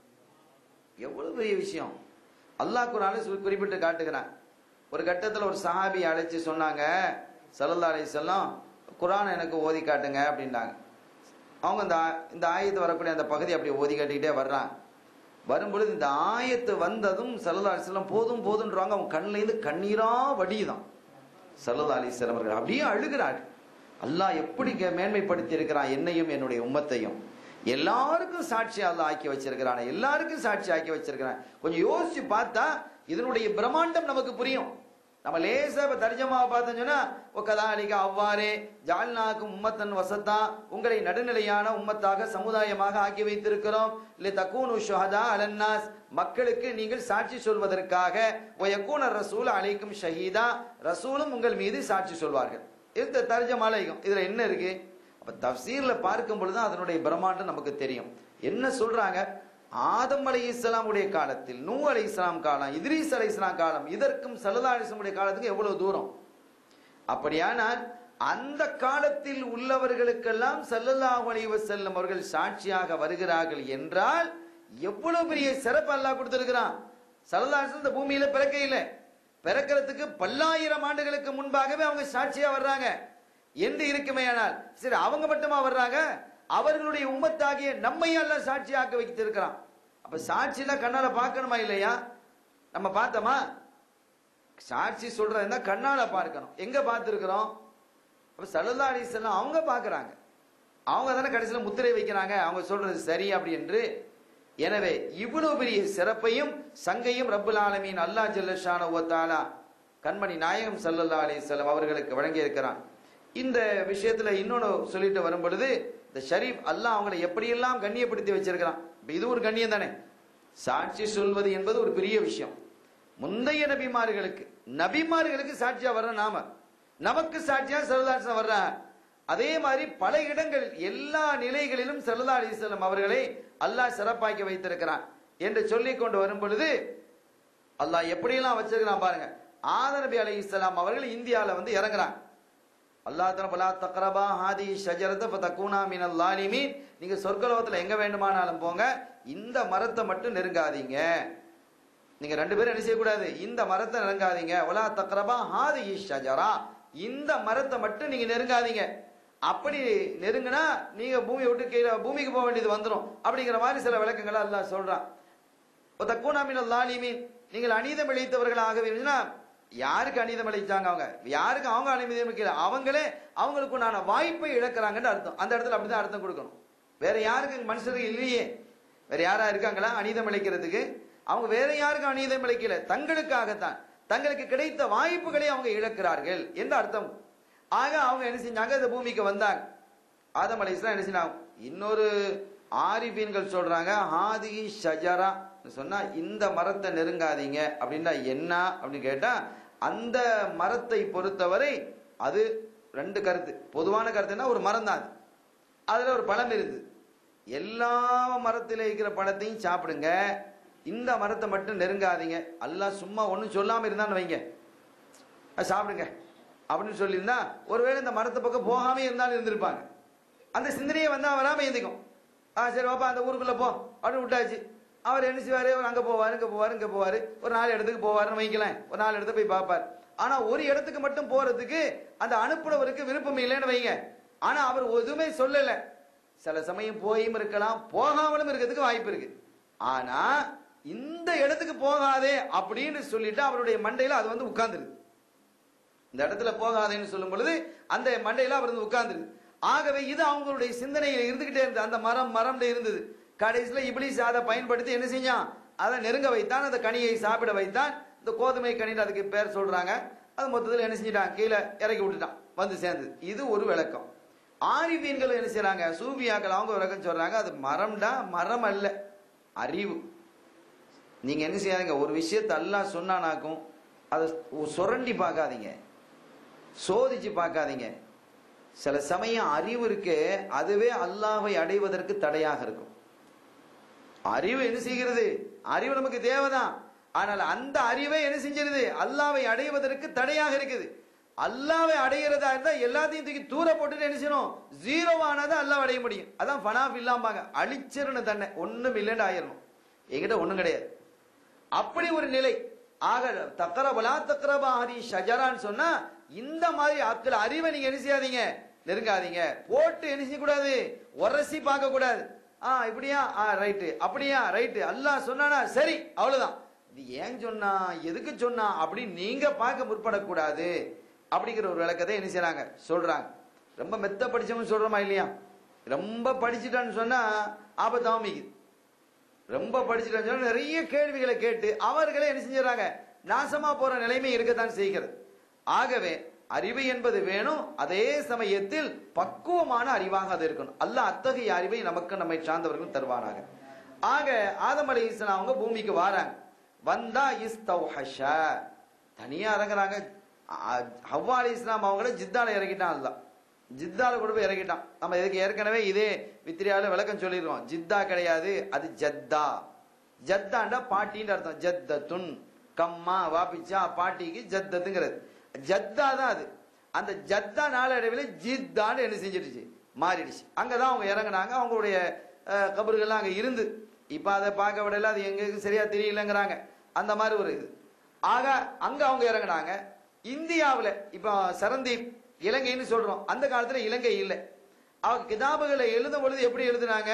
எவ்வளவு பெரிய விஷயம். அல்லாஹ் குர்ஆனில் குறிப்பிட்டு காட்டுகிறான். ஒரு கட்டத்தில் ஒரு சஹாபி அழைச்சு சொன்னாங்க, ஸல்லல்லாஹு அலைஹி வஸல்லம் குர்ஆனை எனக்கு ஓதி காட்டுங்க அப்படின்னாங்க. அவங்க இந்த ஆயத்து வரக்கூடிய அந்த பகுதி அப்படி ஓதி காட்டிக்கிட்டே வர்றாங்க. வரும்பொழுது இந்த ஆயத்து வந்ததும் ஸல்லல்லாஹு அலைஹி வஸல்லம் போதும் போதுன்றாங்க. அவங்க கண்ணில இருந்து கண்ணீரா வடியுதான். ஸல்லல்லாஹு அலைஹி வஸல்லம் அவர்கள் அப்படியே அழுகிறார். அல்லாஹ் எப்படி மேன்மைப்படுத்தி இருக்கிறான் என்னையும் என்னுடைய உம்மத்தையும், எல்லாருக்கும் சாட்சி அல்லாஹ் ஆக்கி வச்சிருக்கிறான், எல்லாருக்கும் சாட்சி ஆக்கி வச்சிருக்கிறான். கொஞ்சம் யோசிச்சு பார்த்தா இதனுடைய பிரம்மாண்டம் நமக்கு புரியும். நம்ம லேசா இப்ப தர்ஜமாவை பார்த்தோம்னு சொன்னா ஒக்கதாலிக அவ்வாறே ஜால்நாக்கும் உம்மத்தன் வசத்தா, உங்களை நடுநிலையான உம்மத்தாக சமுதாயமாக ஆக்கி வைத்திருக்கிறோம். இல்லை தக்கூனு ஷுஹதா அலன்னாஸ், மக்களுக்கு நீங்கள் சாட்சி சொல்வதற்காக. வயக்கூன ரசூல் அலைக்கும் ஷஹீதா, ரசூலும் உங்கள் மீது சாட்சி சொல்வார்கள். இந்த தர்ஜமாலையும் இதுல என்ன இருக்கு? அப்ப தஃசீர்ல பார்க்கும் பொழுது அதனுடைய பிரம்மாண்டம் நமக்கு தெரியும். என்ன சொல்றாங்க? ஆதம் அலைஹிஸ்ஸலாம் உடைய காலத்தில், நூ அலைஹிஸ்ஸலாம் காலம், இத்ரீஸ் அலைஹிஸ்ஸலாம் காலம், இதற்கும் ஸல்லல்லாஹு அலைஹி வஸல்லம் உடைய காலத்துக்கு எவ்வளவு தூரம்? அப்படியானால் அந்த காலத்தில் உள்ளவர்களுக்கெல்லாம் ஸல்லல்லாஹு அலைஹி வஸல்லம் அவர்கள் சாட்சியாக வருகிறார்கள் என்றால் எவ்வளவு பெரிய சிறப்பு அல்லாஹ் கொடுத்திருக்கிறான். ஸல்லல்லாஹு அலைஹி வஸல்லம் இந்த பூமியில பிறக்க இல்லை, பிறக்கிறதுக்கு பல்லாயிரம் ஆண்டுகளுக்கு முன்பாகவே அவங்க சாட்சியா வர்றாங்க என்று இருக்குமேயானால், சரி அவங்க மட்டுமா வர்றாங்க? அவர்களுடைய உம்மத்தாகிய நம்மை எல்லாம் சாட்சியாக்க வைத்திருக்கிறான். அப்ப சாட்சியில கண்ணால பார்க்கணுமா இல்லையா? நம்ம பார்த்தோமா? சாட்சி சொல்றதுன்னா கண்ணால பார்க்கணும். எங்க பார்த்திருக்கிறோம்? அப்ப ஸல்லல்லாஹு அலைஹி வஸல்லம் அவங்க பார்க்கறாங்க, அவங்க தானே கடைசியில முத்திரை வைக்கிறாங்க, அவங்க சொல்றது சரி அப்படி என்று. எனவே இவ்வளவு பெரிய சிறப்பையும் சங்கையும் ரப்புல் ஆலமீன் அல்லாஹ் ஜல்ல ஷானஹு வ தஆலா கண்மணி நாயகம் ஸல்லல்லாஹு அலைஹி வஸல்லம் அவர்களுக்கு வழங்கி இருக்கிறான். இந்த விஷயத்துல இன்னொன்னு சொல்லிட்டு வரும் பொழுது, இந்த ஷரீப் அல்லாஹ் அவங்களை எப்படியெல்லாம் கண்ணியப்படுத்தி வச்சிருக்கிறான். இது ஒரு கண்ணியம் தானே. சாட்சி சொல்வது என்பது ஒரு பெரிய விஷயம். முந்தைய நபிமார்களுக்கு சாட்சியா வர்ற நாம, நமக்கு சாட்சியா ஸல்லல்லாஹு அலைஹி வஸல்லம் வர்றாங்க. அதே மாதிரி பல இடங்களில் எல்லா நிலைகளிலும் ஸல்லல்லாஹு அலைஹி வஸல்லம் அவர்களை அல்லாஹ் சிறப்பாக்கி வைத்திருக்கிறான் என்று சொல்லிக் கொண்டு வரும் பொழுது அல்லாஹ் எப்படியெல்லாம் வச்சிருக்கிறான் பாருங்க. ஆதம் நபி அலைஹிஸ்ஸலாம் அவர்கள் இந்தியாவில் வந்து இறங்குறாங்க. அல்லாஹ் தஆலா பலா தக்ரபா ஹாதி ஷஜரத ஃபதகுனா மினல் லாலிமீன், நீங்க சொர்க்கலோகத்துல எங்க வேண்டுமானாலும் போங்க, இந்த மரத்தை மட்டும் நெருங்காதீங்க. நீங்க ரெண்டு பேரும் என்ன செய்யக்கூடாது? இந்த மரத்தை நெருங்காதீங்க. வலா தக்ரபா ஹாதி ஷஜரா, இந்த மரத்தை மட்டும் நீங்க நெருங்காதீங்க. அப்படி நெருங்கினா நீங்க பூமியை விட்டு கீழே பூமிக்கு போக வேண்டியது வந்துடும் அப்படிங்கிற மாதிரி சில விளக்கங்களை அல்லாஹ் சொல்றான். ஃபதகுனா மினல் லாலிமீன், நீங்கள் அநீதம் இழைத்தவர்களாக இருந்துச்சுன்னா, யாருக்கு அநீதம் இழைச்சாங்க? அவங்க யாருக்கு அவங்க அநீதம் இழைக்கல, அவங்களே அவங்களுக்கு உண்டான வாய்ப்பை இழக்கிறாங்கன்னு அர்த்தம். அந்த இடத்துல அப்படிதான் அர்த்தம் கொடுக்கணும். வேற யாருக்கு மனுஷருக்கு இல்லையே, வேற யாரா இருக்காங்களா அநீதம் இழைக்கிறதுக்கு? அவங்க வேற யாருக்கும் அநீதம் இழைக்கல, தங்களுக்காகத்தான், தங்களுக்கு கிடைத்த வாய்ப்புகளை அவங்க இழக்கிறார்கள் என்று அர்த்தம். ஆக அவங்க என்ன செஞ்சாங்க? இந்த பூமிக்கு வந்தாங்க. ஆதம் அலைஹிஸ்ஸலாம் என்ன செஞ்சாங்க? இன்னொரு ஆரிஃபீன்கள் சொல்றாங்க ஹாதி ஷஜரா சொன்னா இந்த மரத்தை நெருங்காதீங்க அப்படின்னா என்ன அப்படின்னு கேட்டா, அந்த மரத்தை பொறுத்தவரை அது ரெண்டு கருத்து. பொதுவான கருத்துன்னா ஒரு மரம் தான், அதுல ஒரு பழம் இருக்குது. எல்லா மரத்தில் இருக்கிற பழத்தையும் சாப்பிடுங்க, இந்த மரத்தை மட்டும் நெருங்காதீங்க. அல்லாஹ் சும்மா ஒன்னும் சொல்லாம இருந்தான்னு வைங்க, சாப்பிடுங்க அப்படின்னு சொல்லியிருந்தா ஒருவேளை இந்த மரத்தை பக்கம் போகாம இருந்தாலும் இருந்திருப்பாங்க. அந்த சிந்தனையை வந்தா வராம இருந்துக்கும். சரி பாப்பா அந்த ஊருக்குள்ள போ அப்படின்னு விட்டாச்சு. அவர் என்ன செய்வாரு? அங்க போவாரு, இங்க போவாரு, இங்க போவாரு, ஒரு 4 இடத்துக்கு போவாருன்னு வைக்கலாம், ஒரு 4 இடத்த போய் பார்ப்பார். ஆனா ஒரு இடத்துக்கு மட்டும் போறதுக்கு அந்த அனுப்புறவருக்கு விருப்பம் இல்லைன்னு வைங்க. ஆனா அவர் எதுவுமே சொல்லல. சில சமயம் போயும் இருக்கலாம், போகாமலும் இருக்கிறதுக்கு வாய்ப்பு இருக்கு. ஆனா இந்த இடத்துக்கு போகாதே அப்படின்னு சொல்லிட்டு அவருடைய மண்டையில அது வந்து உட்கார்ந்துருக்கு. இந்த இடத்துல போகாதேன்னு சொல்லும் பொழுது அந்த மண்டையில அவர் வந்து உட்கார்ந்துருக்கு. ஆகவே இது அவங்களுடைய சிந்தனையில் இருந்துகிட்டே இருந்தது. அந்த மரம் இருந்தது. கடைசியில இப்லீஸ் அதை பயன்படுத்தி என்ன செஞ்சான்? அதை நெருங்க வைத்தான், அந்த கனியை சாப்பிட வைத்தான். இந்த கோதுமை கனின்னு அதுக்கு பேர் சொல்றாங்க. அது மொத்தத்தில் என்ன செஞ்சிட்டான்? கீழே இறக்கி விட்டுட்டான், வந்து சேர்ந்தது. இது ஒரு விளக்கம். ஆரிஃபீன்கள் என்ன செய்யறாங்க? சூஃபியாக்கள் அவங்க விளக்கம் சொல்றாங்க, அது மரம்டா, மரம் அல்ல, அறிவு. நீங்க என்ன செய்யாதீங்க, ஒரு விஷயத்தை அல்லாஹ் சொன்னானாக்கும் அதை சுரண்டி பார்க்காதீங்க, சோதிச்சு பார்க்காதீங்க. சில சமயம் அறிவு இருக்கு, அதுவே அல்லாஹ்வை அடைவதற்கு தடையாக இருக்கும். அறிவு என்ன செய்கிறது? அறிவு நமக்கு தேவைதான். ஆனால் அந்த அறிவை என்ன செஞ்சிருது? அல்லாஹ்வை அடைவதற்கு தடையாக இருக்குது. அல்லாஹ்வை அடைகிறதா இருந்தா எல்லாத்தையும் தூக்கி தூர போட்டுட்டு என்ன செய்யணும்? ஜீரோவானதை அல்லாஹ் அடைய முடியும். அதான் ஃபனாஃப் இல்லாம அழிச்சிருன்னு தன்னை, ஒண்ணும் இல்லைன்னு ஆயிரணும். என்கிட்ட ஒண்ணும் கிடையாது, அப்படி ஒரு நிலை. ஆக தக்ரபலா தக்ரபா ஹரி ஷஜரான்னு சொன்னா இந்த மாதிரி ஆட்கள் அறிவை நீங்க என்ன செய்யாதீங்க? நெருங்காதீங்க. போட்டு என்ன செய்யக்கூடாது? உரசி பார்க்க கூடாது. இப்படியா ரைட்டு, அப்படியா ரைட்டு, அல்லாஹ் சொன்னானா சரி, அவ்வளவுதான். இது ஏன் சொன்னா, எதுக்கு சொன்னா அப்படின்னு நீங்க பார்க்க முற்படக்கூடாது அப்படிங்கிற ஒரு விளக்கத்தை என்ன செய்யறாங்க? சொல்றாங்க. ரொம்ப மெத்த படிச்சவங்க சொல்றோமா இல்லையா? ரொம்ப படிச்சுட்டான்னு சொன்னா ஆபத்தாமிக்குது. ரொம்ப படிச்சுட்டான்னு சொன்னா நிறைய கேள்விகளை கேட்டு அவர்களே என்ன செஞ்சாங்க? நாசமா போற நிலைமை இருக்கத்தான் செய்கிறது. ஆகவே அறிவு என்பது வேணும், அதே சமயத்தில் பக்குவமான அறிவாக அது இருக்கணும். அல்லாஹ் அத்தகைய அறிவை நமக்கு நம்மை சார்ந்தவர்கள் தருவானாக. ஆக ஆதம் அலைஹிஸ்ஸலாம் அவங்க பூமிக்கு வராங்க. வந்தா இஸ்தௌஹஷா தனியா இறங்குறாங்க. ஹவ்வா அலைஹிஸ்ஸலாம் அவங்கள ஜித்தால இறக்கிட்டான். அல்லாஹ் ஜித்தால கூட போய் இறக்கிட்டான். நம்ம இதுக்கு ஏற்கனவே இதே வித்திரியால விளக்கம் சொல்லிடுறோம். ஜித்தா கிடையாது, அது ஜத்தா. ஜத்தாண்டா பாட்டின்னு அர்த்தம். ஜத்தத்துன் கம்மா வாபிச்சா பாட்டிக்கு ஜத்தத்துங்கிறது ஜத்தா தான். அது அந்த ஜத்தா நாளடைவில் ஜித்தான்னு என்ன செஞ்சிடுச்சு, மாறிடுச்சு. அங்கதான் அவங்க இறங்குனாங்க. அவங்களுடைய கபர்கள்லாம் அங்க இருந்து இப்ப அதை பார்க்க விடல, அது எங்களுக்கு சரியா தெரியலங்கிறாங்க. அந்த மாதிரி ஒரு இது. ஆக அங்க அவங்க இறங்குனாங்க. இந்தியாவில் இப்ப சரந்தீப் இலங்கைன்னு சொல்றோம். அந்த காலத்துல இலங்கை இல்லை. அவங்க கிதாபுகளை எழுதும் பொழுது எப்படி எழுதுனாங்க,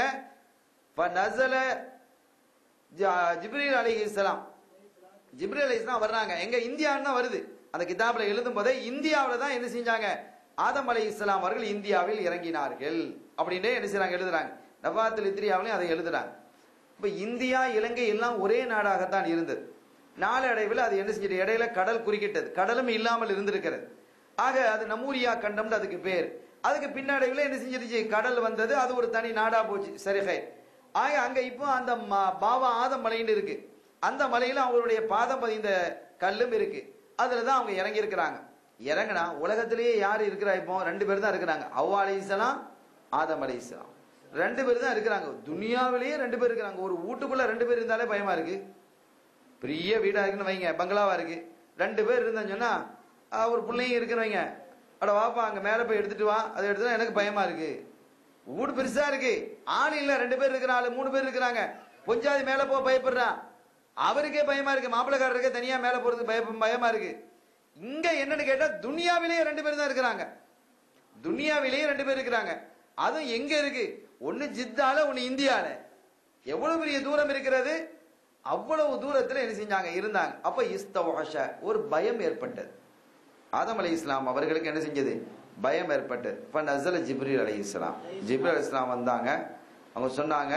ஜிப்ரீல் அலைஹிஸ்ஸலாம் ஜிப்ரீல் அலைஹிஸ்ஸலாம் வர்றாங்க. எங்க இந்தியான்னு தான் வருது. அந்த கிதாபுல எழுதும் போதே இந்தியாவில தான் என்ன செஞ்சாங்க, ஆதம் அலைஹிஸ்ஸலாம் அவர்கள் இந்தியாவில் இறங்கினார்கள் அப்படின்னு என்ன செய்றாங்க, எழுதுறாங்க. நவாத்துல் இத்ரியாவிலையும் அதை எழுதுறாங்க. இப்ப இந்தியா இலங்கை எல்லாம் ஒரே நாடாகத்தான் இருந்தது. நாளடைவில் அது என்ன செஞ்சிட்டு இடையில கடல் குறுக்கிட்டது, கடலும் இல்லாமல் இருந்திருக்கிறது. ஆக அது நமூரியா கண்டம் அதுக்கு பேர். அதுக்கு பின்னாடைவில் என்ன செஞ்சிருச்சு, கடல் வந்தது, அது ஒரு தனி நாடா போச்சு. சரிகை. ஆக அங்க இப்போ அந்த பாபா ஆதம் மலைன்னு இருக்கு. அந்த மலையில அவங்களுடைய பாதம் பதிந்த கல்லும் இருக்கு. அதுலதான் அவங்க இறங்கி இருக்கிறாங்க. இறங்கினா உலகத்திலேயே யாரு இருக்கிறா, இப்போ 2 பேர் தான் இருக்கிறாங்க. ஹவ்வா அலைஹிஸ்ஸலாம், ஆதம் அலைஹிஸ்ஸலாம் 2 பேர் தான் இருக்கிறாங்க. துனியாவிலேயே 2 பேர் இருக்கிறாங்க. ஒரு வீட்டுக்குள்ள 2 பேர் இருந்தாலே பயமா இருக்கு. பெரிய வீடா இருக்குன்னு வைங்க, பங்களாவா இருக்கு, 2 பேர் இருந்தான்னு சொன்னா ஒரு பிள்ளைங்க இருக்குன்னு வைங்க, அட வாப்பா அங்க மேல போய் எடுத்துட்டு வா, அதை எடுத்துனா எனக்கு பயமா இருக்கு. வீடு பெருசா இருக்கு, ஆள் இல்ல, 2 பேர் இருக்கிறாங்க, 3 பேர் இருக்கிறாங்க. கொஞ்சாதி மேல போக பயப்படுறான், அவருக்கே பயமா இருக்கு. மாப்பிள்ளைக்காரருக்கே தனியா மேல போறதுக்கு பயமா இருக்கு. இங்க என்னன்னு கேட்டா துனியாவிலேயே 2 பேர் தான் இருக்கிறாங்க. துனியாவிலேயே 2 பேர் இருக்கிறாங்க. அதுவும் எங்க இருக்கு, ஒன்னு ஜித்தால, ஒன்னு இந்தியால. எவ்வளவு பெரிய தூரம் இருக்கிறது. அவ்வளவு தூரத்துல என்ன செஞ்சாங்க, இருந்தாங்க. அப்ப இஸ்தவஹஷ ஒரு பயம் ஏற்பட்டது. ஆதம் அலைஹிஸ்ஸலாம் அவர்களுக்கு என்ன செஞ்சது, பயம் ஏற்பட்டது. ஃபனஸல ஜிப்ரீல் அலைஹிஸ்ஸலாம், ஜிப்ரீல் அலைஹிஸ்ஸலாம் வந்தாங்க. அவங்க சொன்னாங்க,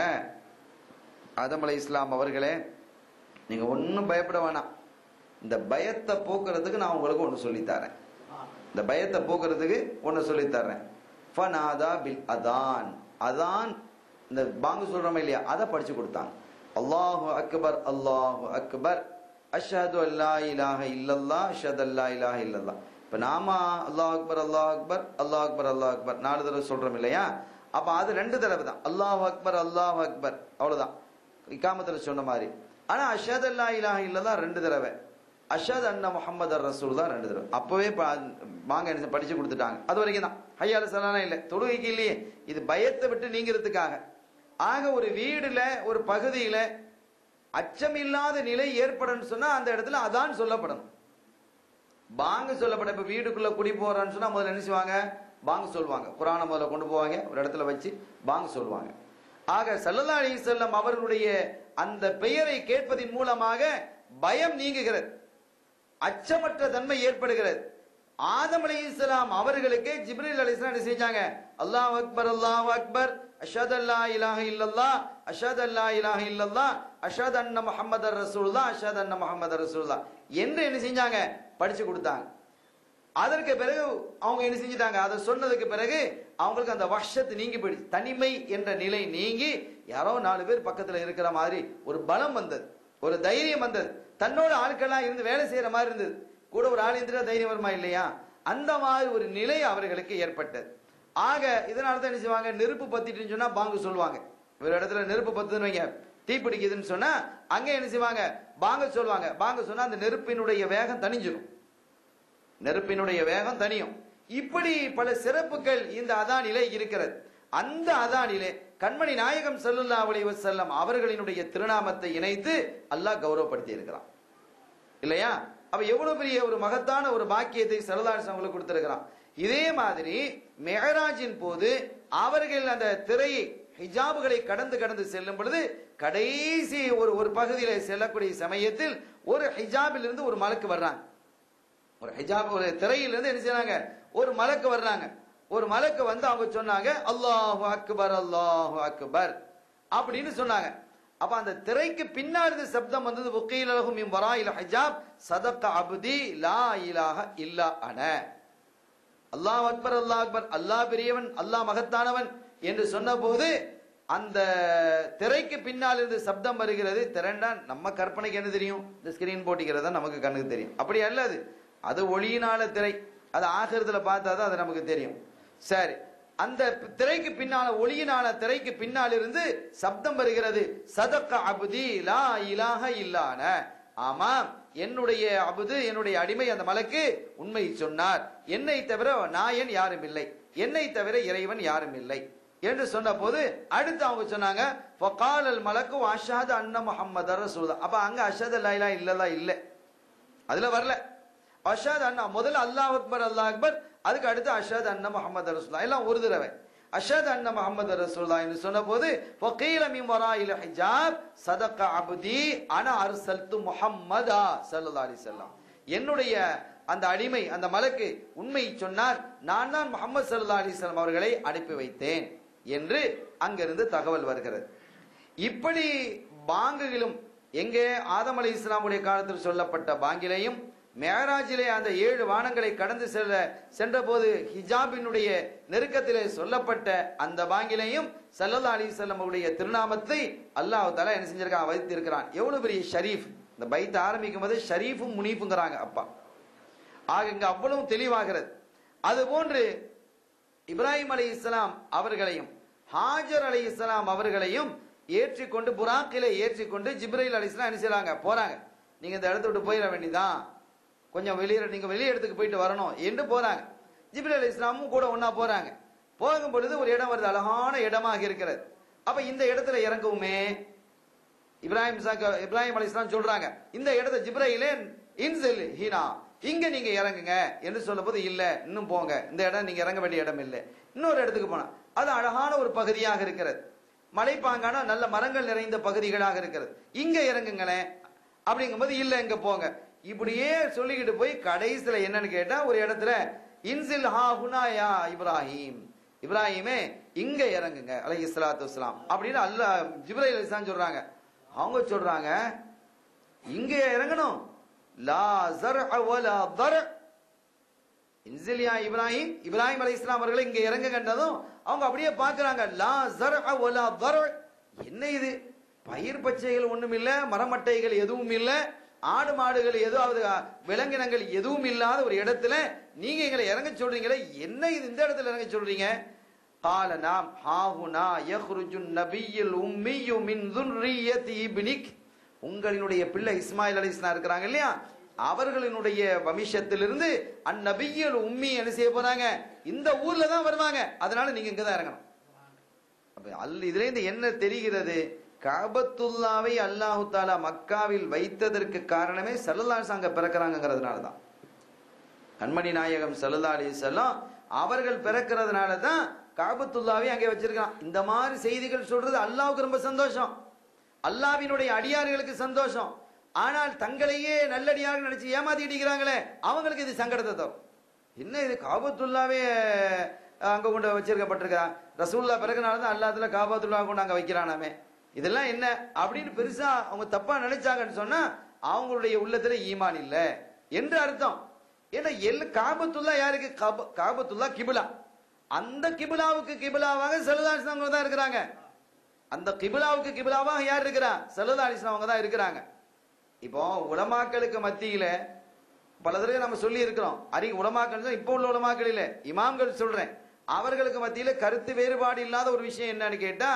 ஆதம் அலைஹிஸ்ஸலாம் அவர்களே, நீங்க ஒன்னும் பயப்பட வேணாம். இந்த பயத்தை போக்குறதுக்கு நான் உங்களுக்கு ஒன்னு சொல்லித்தரேன். இந்த பயத்தை போக்குறதுக்கு ஒன்னு சொல்லித்தரேன். ஃபனாதா பில் அதான், அதான் இந்த பாங்கு சொல்றோம் இல்லையா, அதை படிச்சு கொடுத்தாங்க. அல்லாஹு அக்பர் அல்லாஹு அக்பர் அஷ்ஹது அல்லா இலாஹ இல்லல்லாஹ் அஷ்ஹது அல்லா இலாஹ இல்லல்லாஹ். இப்ப நாம அல்லாஹ் அக்பர் அல்லாஹ் அக்பர் அல்லாஹ் அக்பர் அல்லாஹ் அக்பர் 4 தடவை சொல்றோம் இல்லையா. அப்ப அது 2 தடவை தான். அல்லாஹு அக்பர் அல்லாஹு அக்பர் அவ்வளவுதான், இகாமத்துல சொன்ன மாதிரி. ஆனா அஷ்ஹது அல்லா இலாஹ இல்லல்லாஹ் 2 தடவை, அஷ்ஹது அன்ன முஹம்மதர் ரசூலுல்லாஹ் 2 தடவை. அப்பவே வாங்க படிச்சு கொடுத்துட்டாங்க. அது வரைக்கும் தான். ஹய்யா அலல் ஸலானா இல்ல, தொழுகைக்கு இல்லையே. இது பயத்தை விட்டு நீங்கிறதுக்காக. ஆக ஒரு வீடுல, ஒரு பகுதியில அச்சமில்லாத நிலை ஏற்படும் சொன்னா அந்த இடத்துல அதான் சொல்லப்படணும், பாங்கு சொல்லப்படும். இப்ப வீடுக்குள்ள குடி போறான்னு சொன்னா முதல்ல என்ன செய்வாங்க, பாங்கு சொல்லுவாங்க. குர்ஆனை முதல்ல கொண்டு போவாங்க, ஒரு இடத்துல வச்சு பாங்கு சொல்லுவாங்க. ஆக ஸல்லல்லாஹு அலைஹி வஸல்லம் அவர்களுடைய அந்த பெயரை கேட்பதின் மூலமாக பயம் நீங்குகிறது, அச்சமற்ற தன்மை ஏற்படுகிறது. ஆதம் அலைஹிஸ்ஸலாம் அவர்களுக்கு ஜிப்ரீல் அலைஹிஸ்ஸலாம் என்ன செஞ்சாங்க, அல்லாஹ் அக்பர் அல்லாஹ் அக்பர் அஷ்ஹது அல்லா இலாஹ இல்லல்லாஹ் அஷ்ஹது அல்லா இலாஹ இல்லல்லாஹ் அஷ்ஹது அன்ன முஹம்மதர் ரசூலுல்லாஹ் அஷ்ஹது அன்ன முஹம்மதர் ரசூலுல்லாஹ் என்று என்ன செஞ்சாங்க, படிச்சு கொடுத்தாங்க. அதற்கு பிறகு அவங்க என்ன செஞ்சிட்டாங்க, அதை சொன்னதுக்கு பிறகு அவங்களுக்கு அந்த வஹ்ஷத் நீங்கி போயிடுச்சு. தனிமை என்ற நிலை நீங்கி யாரோ 4 பேர் பக்கத்துல இருக்கிற மாதிரி ஒரு பலம் வந்தது, ஒரு தைரியம் வந்தது. தன்னோட ஆட்கள்லாம் இருந்து வேலை செய்யற மாதிரி இருந்தது. கூட ஒரு ஆள் இருந்துட்டா தைரியம் வருமா இல்லையா, அந்த மாதிரி ஒரு நிலை அவர்களுக்கு ஏற்பட்டது. ஆக இதனால தான் என்ன செய்வாங்க, நெருப்பு பத்திட்டுன்னு சொன்னா பாங்கு சொல்லுவாங்க. ஒரு இடத்துல நெருப்பு பத்துன்னு வைங்க, தீ பிடிக்குதுன்னு சொன்னா அங்க என்ன செய்வாங்க, பாங்க சொல்லுவாங்க. பாங்க சொன்னா அந்த நெருப்பினுடைய வேகம் தணிஞ்சிடும், நெருப்பினுடைய வேகம் தனியும். இப்படி பல சிறப்புகள் இந்த அதானிலே இருக்கிறது. அந்த அதானிலே கண்மணி நாயகம் ஸல்லல்லாஹு அலைஹி வஸல்லம் அவர்களினுடைய திருநாமத்தை இணைத்து அல்லாஹ் கௌரவப்படுத்தி இருக்கிறான் இல்லையா. அப்ப எவ்வளவு பெரிய ஒரு மகத்தான ஒரு பாக்கியத்தை ஸல்லல்லாஹு அலைஹி வஸல்லம் கொடுத்திருக்கிறான். இதே மாதிரி மிஅராஜின் போது அவர்கள் அந்த திரையை, ஹிஜாபுகளை கடந்து செல்லும் பொழுது கடைசி ஒரு பகுதியில செல்லக்கூடிய சமயத்தில் ஒரு ஹிஜாபில் இருந்து ஒரு மலக்கு வர்றாங்க. ஒரு ஹிஜாப், ஒரு திரையிலிருந்து என்ன செய்றாங்க, ஒரு மலக்கு வர்றாங்க. ஒரு மலக்கு வந்து அவங்க சொன்னாங்க, அல்லாஹு அக்பர் அல்லாஹு அக்பர் அப்படின்னு சொன்னாங்க. அப்ப அந்த திரைக்கு பின்னாடி இருந்து சப்தம் வந்தது வகீல லஹும் மின் வராயில் ஹிஜாப் சதக அப்தி லா இலாஹ இல்லா அன. அல்லாஹ் அக்பர் அல்லாஹ் அக்பர், அல்லாஹ் பெரியவன் அல்லாஹ் மகத்தானவன் என்று சொன்ன போது அந்த திரைக்கு பின்னால் இருந்து சப்தம் வருகிறது. திரண்டா நம்ம கற்பனைக்கு என்ன தெரியும், இந்த ஸ்கிரீன் போட்டிக்கிறதா நமக்கு கண்ணுக்கு தெரியும். அப்படி அல்லது அது ஒளியினால திரை, அது ஆகிரத்துல பார்த்தா தான் அது நமக்கு தெரியும். சரி, அந்த திரைக்கு பின்னால ஒளியினால திரைக்கு பின்னால் இருந்து சப்தம் வருகிறது. சதக அப்தி லா இலாஹ இல்லான. ஆமாம், என்னுடைய அபுது என்னுடைய அடிமை அந்த மலக்கு உண்மை சொன்னார், என்னை தவிர நாயன் யாரும் இல்லை, என்னை தவிர இறைவன் யாரும் இல்லை என்று சொன்ன போது அடுத்து அவங்க சொன்னாங்க ஃபகாலல் மலக்கு அஷ்ஹது அன்ன முஹம்மதர் ரசூலுல்லாஹ். அப்ப அங்க அஷ்ஹது லா இலாஹ இல்லல்லாஹ் இல்ல, அதுல வரல. அஷ்ஹது அன்ன முதல்ல அல்லாஹ் அக்பர் அல்லாஹ் அக்பர், அதுக்கு அடுத்து அஷ்ஹது அன்ன முஹம்மதர் ரசூலுல்லாஹ், எல்லாம் ஒரு தடவை அஷ்ஹது அன்ன முஹம்மதர் ரசூலுல்லாஹ் என்று சொன்ன போது ஃபகீல மின் வராயில் ஹிஜாப் சதக அப்தி அனா அர்சல்து முஹம்மதா ஸல்லல்லாஹு அலைஹி வஸல்லம். என்னுடைய அந்த அடிமை அந்த மலக்கு உண்மை சொன்னார், நான் தான் முஹம்மது ஸல்லல்லாஹு அலைஹி வஸல்லம் அவர்களை அனுப்பி வைத்தேன் என்று அங்கிருந்து தகவல் வருகிறது. இப்படி பாங்குகளும் எங்கே ஆதம் அலைஹிஸ்ஸலாமுடைய காலத்தில் சொல்லப்பட்ட பாங்கிலையும் மேராஜிலே அந்த 7 வானங்களை கடந்து சென்ற போது ஹிஜாபினுடைய நெருக்கத்திலே சொல்லப்பட்ட அந்த பாங்கிலையும் ஸல்லல்லாஹு அலைஹி வஸல்லம் அவருடைய திருநாமத்தை அல்லாஹ் தஆலா என்ன செஞ்சிருக்கான், வைத்திருக்கிறான். எவ்வளவு பெரிய ஷரீஃப்! இந்த பைத் ஆரம்பிக்கும் போது ஷரீஃபும் முனீஃபுங்கிறாங்க அப்பா. ஆக இங்க அவ்வளவு தெளிவாகிறது. அதுபோன்று இப்ராஹிம் அலைஹிஸ்ஸலாம் அவர்களையும் ஹாஜர் அலைஹிஸ்ஸலாம் அவர்களையும் ஏற்றிக்கொண்டு புராக்கிலே ஏற்றிக்கொண்டு ஜிப்ரீல் அலைஹிஸ்ஸலாம் என்ன செய்றாங்க, போறாங்க. நீங்க இந்த இடத்த விட்டு போயிட வேண்டியதான், கொஞ்சம் நீங்க வெளியே இடத்துக்கு போயிட்டு வரணும் என்று போறாங்க. ஜிப்ரீல் அலைஹிஸ்ஸலாமும் கூட ஒன்னா போறாங்க. போகும் பொழுது ஒரு இடம் வருது, அழகான இடமாக இருக்கிறது. அப்ப இந்த இடத்துல இறங்குமே இப்ராஹிம் அலைஹிஸ்ஸலாம் சொல்றாங்க, இந்த இடத்த ஜிப்ரீலே இன்சில் ஹீனா, இங்க நீங்க இறங்குங்க என்று சொல்ல போது இல்ல, இன்னும் போங்க, இந்த இடம் நீங்க இறங்க வேண்டிய இடம் இல்லை, இன்னொரு இடத்துக்கு போனா அது அழகான ஒரு பகுதியாக இருக்கிறது, மலைப்பாங்கான நல்ல மரங்கள் நிறைந்த பகுதிகளாக இருக்கிறது, இங்க இறங்குங்களேன் அப்படிங்கும்போது இல்ல இங்க போங்க. இப்படியே சொல்லிக்கிட்டு போய் கடைசியில என்னன்னு கேட்டா ஒரு இடத்துல இன்சில் ஹா ஹுனா யா இப்ராஹிம், இப்ராஹிமே இங்க இறங்குங்க அலைஹிஸ்ஸலாத்து வஸ்ஸலாம் அப்படின்னு அல்லாஹ் ஜிப்ரீல் அலைஹிஸ்ஸலாம் சொல்றாங்க. அவங்க சொல்றாங்க இங்க இறங்கணும், லா ஸர்அ வலா தர், இன்சில் யா இப்ராஹிம், இப்ராஹிம் அலைஹிஸ்ஸலாம் அவர்களை இங்க இறங்க கண்டதும் அவங்க அப்படியே பார்க்கறாங்க, லா ஸர்அ வலா தர், என்ன இது, பயிர் பச்சைகள் ஒண்ணும் இல்ல, மரமட்டைகள் எதுவும் இல்ல, ஆடு மாடுகள் ஏதாவது விலங்கினங்கள் எதுவும் இல்லாத ஒரு இடத்துல நீங்க எங்களை இறங்க சொல்றீங்களே, என்ன இது இந்த இடத்துல இறங்க சொல்றீங்க? قال نعم ها هنا يخرج النبي الامي من ذريه ابنك, உங்களுடைய பிள்ளை இஸ்மாயில் அலைஹிஸ்ஸலாம் இருக்காங்க இல்லையா, அவர்களினுடைய வம்சத்திலிருந்து அந்நபியுல் உம்மி என்ன செய்ய போறாங்க, இந்த ஊர்ல தான் வருவாங்க, அதனால நீங்க இங்க தான் இறங்கணும். அப்ப இதுல இருந்து என்ன தெரிகிறது, கஅபத்துல்லாவை அல்லாஹு தஆலா மக்காவில் வைத்ததற்கு காரணமே ஸல்லல்லாஹு அலைஹி வஸல்லம் அங்க பிறக்கறாங்கங்கிறதுனால தான். கண்மணி நாயகம் ஸல்லல்லாஹு அலைஹி வஸல்லம் அவர்கள் பிறக்கிறதுனால தான் கஅபத்துல்லாவை அங்கே வச்சிருக்கான். இந்த மாதிரி செய்திகள் சொல்றது அல்லாஹ்வுக்கு ரொம்ப சந்தோஷம், அல்லாஹ்வினுடைய அடியார்களுக்கு சந்தோஷம். ஆனால் தங்களையே நல்லடியாக நினைச்சு ஏமாத்தி அடிக்கிறாங்களே அவங்களுக்கு இது சங்கடத்தை தரும். என்ன இது கஅபத்துல்லாவே அங்க கொண்டு வச்சிருக்கப்பட்டிருக்கிறான், ரசூலுல்லாஹ் பிறகுனால தான் அல்லாஹ்ல கஅபத்துல்லாஹ் கொண்டு அங்க வைக்கிறானாமே, இதெல்லாம் என்ன அப்படின்னு பெருசா அவங்க தப்பா நினைச்சாங்கன்னு சொன்னா அவங்களுடைய உள்ளத்துல ஈமான் இல்ல என்று அர்த்தம். ஏன்னா கஅபத்துல்லாஹ் யாருக்கு, கஅபத்துல்லாஹ் கிபிலா, அந்த கிபிலாவுக்கு கிபிலாவாக ஸல்லல்லாஹு அலைஹி வஸல்லம் தான் இருக்கிறாங்க. அந்த கிபிலாவுக்கு கிபிலாவாக யார் இருக்கிறா, ஸல்லல்லாஹு அலைஹி வஸல்லம் அவங்க தான் இருக்கிறாங்க. இப்போ உலமாக்களுக்கு மத்தியில பல தடவை நம்ம சொல்லி இருக்கிறோம், உலமாக்கள் இப்போ உள்ள உலமாக்கள் இல்ல, இமாம்கள் சொல்றேன், அவர்களுக்கு மத்தியில கருத்து வேறுபாடு இல்லாத ஒரு விஷயம் என்னன்னு கேட்டா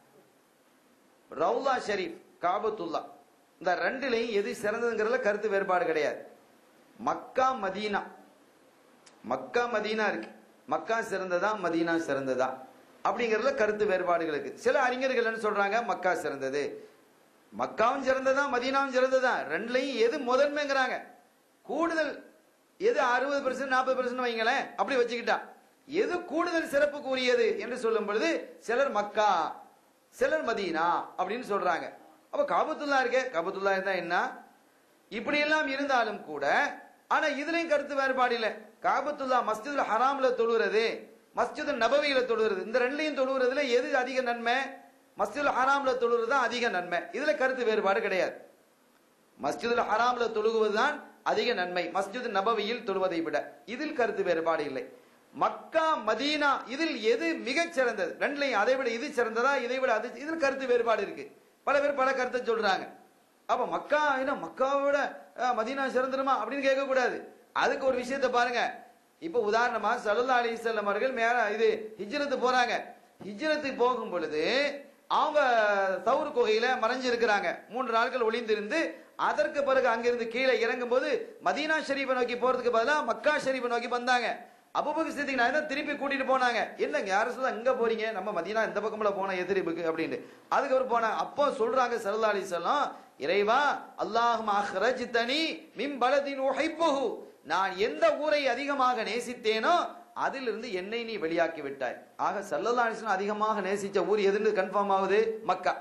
ரவுலா ஷரீஃப் காபத்துல்லா, இந்த ரெண்டுலையும் எது சிறந்ததுங்கிறதுல கருத்து வேறுபாடு கிடையாது. மக்கா மதீனா, மக்கா மதீனா இருக்கு, மக்கா சிறந்ததா மதீனா சிறந்ததா அப்படிங்கறதுல கருத்து வேறுபாடுகள் இருக்கு. சில அறிஞர்கள் என்ன சொல்றாங்க, மக்கா சிறந்தது, மக்காவும் சிறந்ததா மதீனாவும் சிறந்ததா, ரெண்டுலையும் எது முதன்மைங்கிறாங்க. கூடுதல் எது 60% 40% வைங்களேன், அப்படி வச்சுக்கிட்டா எது கூடுதல் சிறப்புக்கு உரியது என்று சொல்லும் பொழுது சிலர் மக்கா சிலர் மதீனா அப்படின்னு சொல்றாங்க. அப்ப காபத்துல்லா இருக்கே, காபத்துல்லா இருந்தா என்ன, இப்படி எல்லாம் இருந்தாலும் கூட ஆனா இதுலயும் கருத்து வேறுபாடு இல்ல. காபத்துல்லா மஸ்ஜிதுல் ஹராம்ல தொழுகிறது, மஸ்ஜிது நபவியில தொழுகிறது, இந்த ரெண்டுலையும் தொழுகிறதுல எது அதிக நன்மை, மஸ்ஜிதுல் ஹராம்ல தொழுவது தான் அதிக நன்மை. இதுல கருத்து வேறுபாடு கிடையாது. மஸ்ஜிதுல் ஹராம்ல தொழுகுவதுதான் அதிக நன்மை மஸ்ஜித் நபவியில் தொழுவதை விட. இதில் கருத்து வேறுபாடு இல்லை. மக்கா மதீனா இதில் எது மிகச் சிறந்தது? ரெண்டுலையும் அதை விட இது சிறந்ததா இதை விட அது, இதில் கருத்து வேறுபாடு இருக்கு. பல பேர் பல கருத்தை சொல்றாங்க. அப்ப மக்கா என்ன மக்காவோட மதீனா சிறந்துருமா அப்படின்னு கேட்க கூடாது. அதுக்கு ஒரு விஷயத்தை பாருங்க. இப்ப உதாரணமா ஸல்லல்லாஹு அலைஹி வஸல்லம் அவர்கள் இது ஹிஜ்ரத்து போறாங்க. ஹிஜ்ரத்துக்கு போகும் பொழுது அவங்க தௌர் குகையில மறைஞ்சிருக்கிறாங்க. 3 நாட்கள் ஒளிந்திருந்து அதற்கு பிறகு அங்கிருந்து கீழே இறங்கும் போது மதீனா ஷரீஃபை நோக்கி போறதுக்கு பதிலா மக்கா ஷரீஃபை நோக்கி வந்தாங்க. அபூபக்கர் சித்திக் நாயகம் திருப்பி கூட்டிட்டு போனாங்க. என்னங்க யாரும் சொல்ல எங்க போறீங்க? நம்ம மதீனா இந்த பக்கம்ல போன எதிரிபுக்கு அப்படின்னு. அதுக்கப்புறம் போனாங்க. அப்போ சொல்றாங்க ஸல்லல்லாஹு அலைஹி வஸல்லம், இறைவா அல்லாஹும்ம அக்ரஜ்தனி மின் பலதின் உஹிப்புஹு, நான் எந்த ஊரை அதிகமாக நேசித்தேனோ அதிலிருந்து என்னை நீ வெளியாக்கி விட்டாய். ஆக ஸல்லல்லாஹு அலைஹி வஸல்லம் அதிகமாக நேசிச்ச ஊர் எதுன்னு கன்ஃபார்ம் ஆகுது? மக்கா.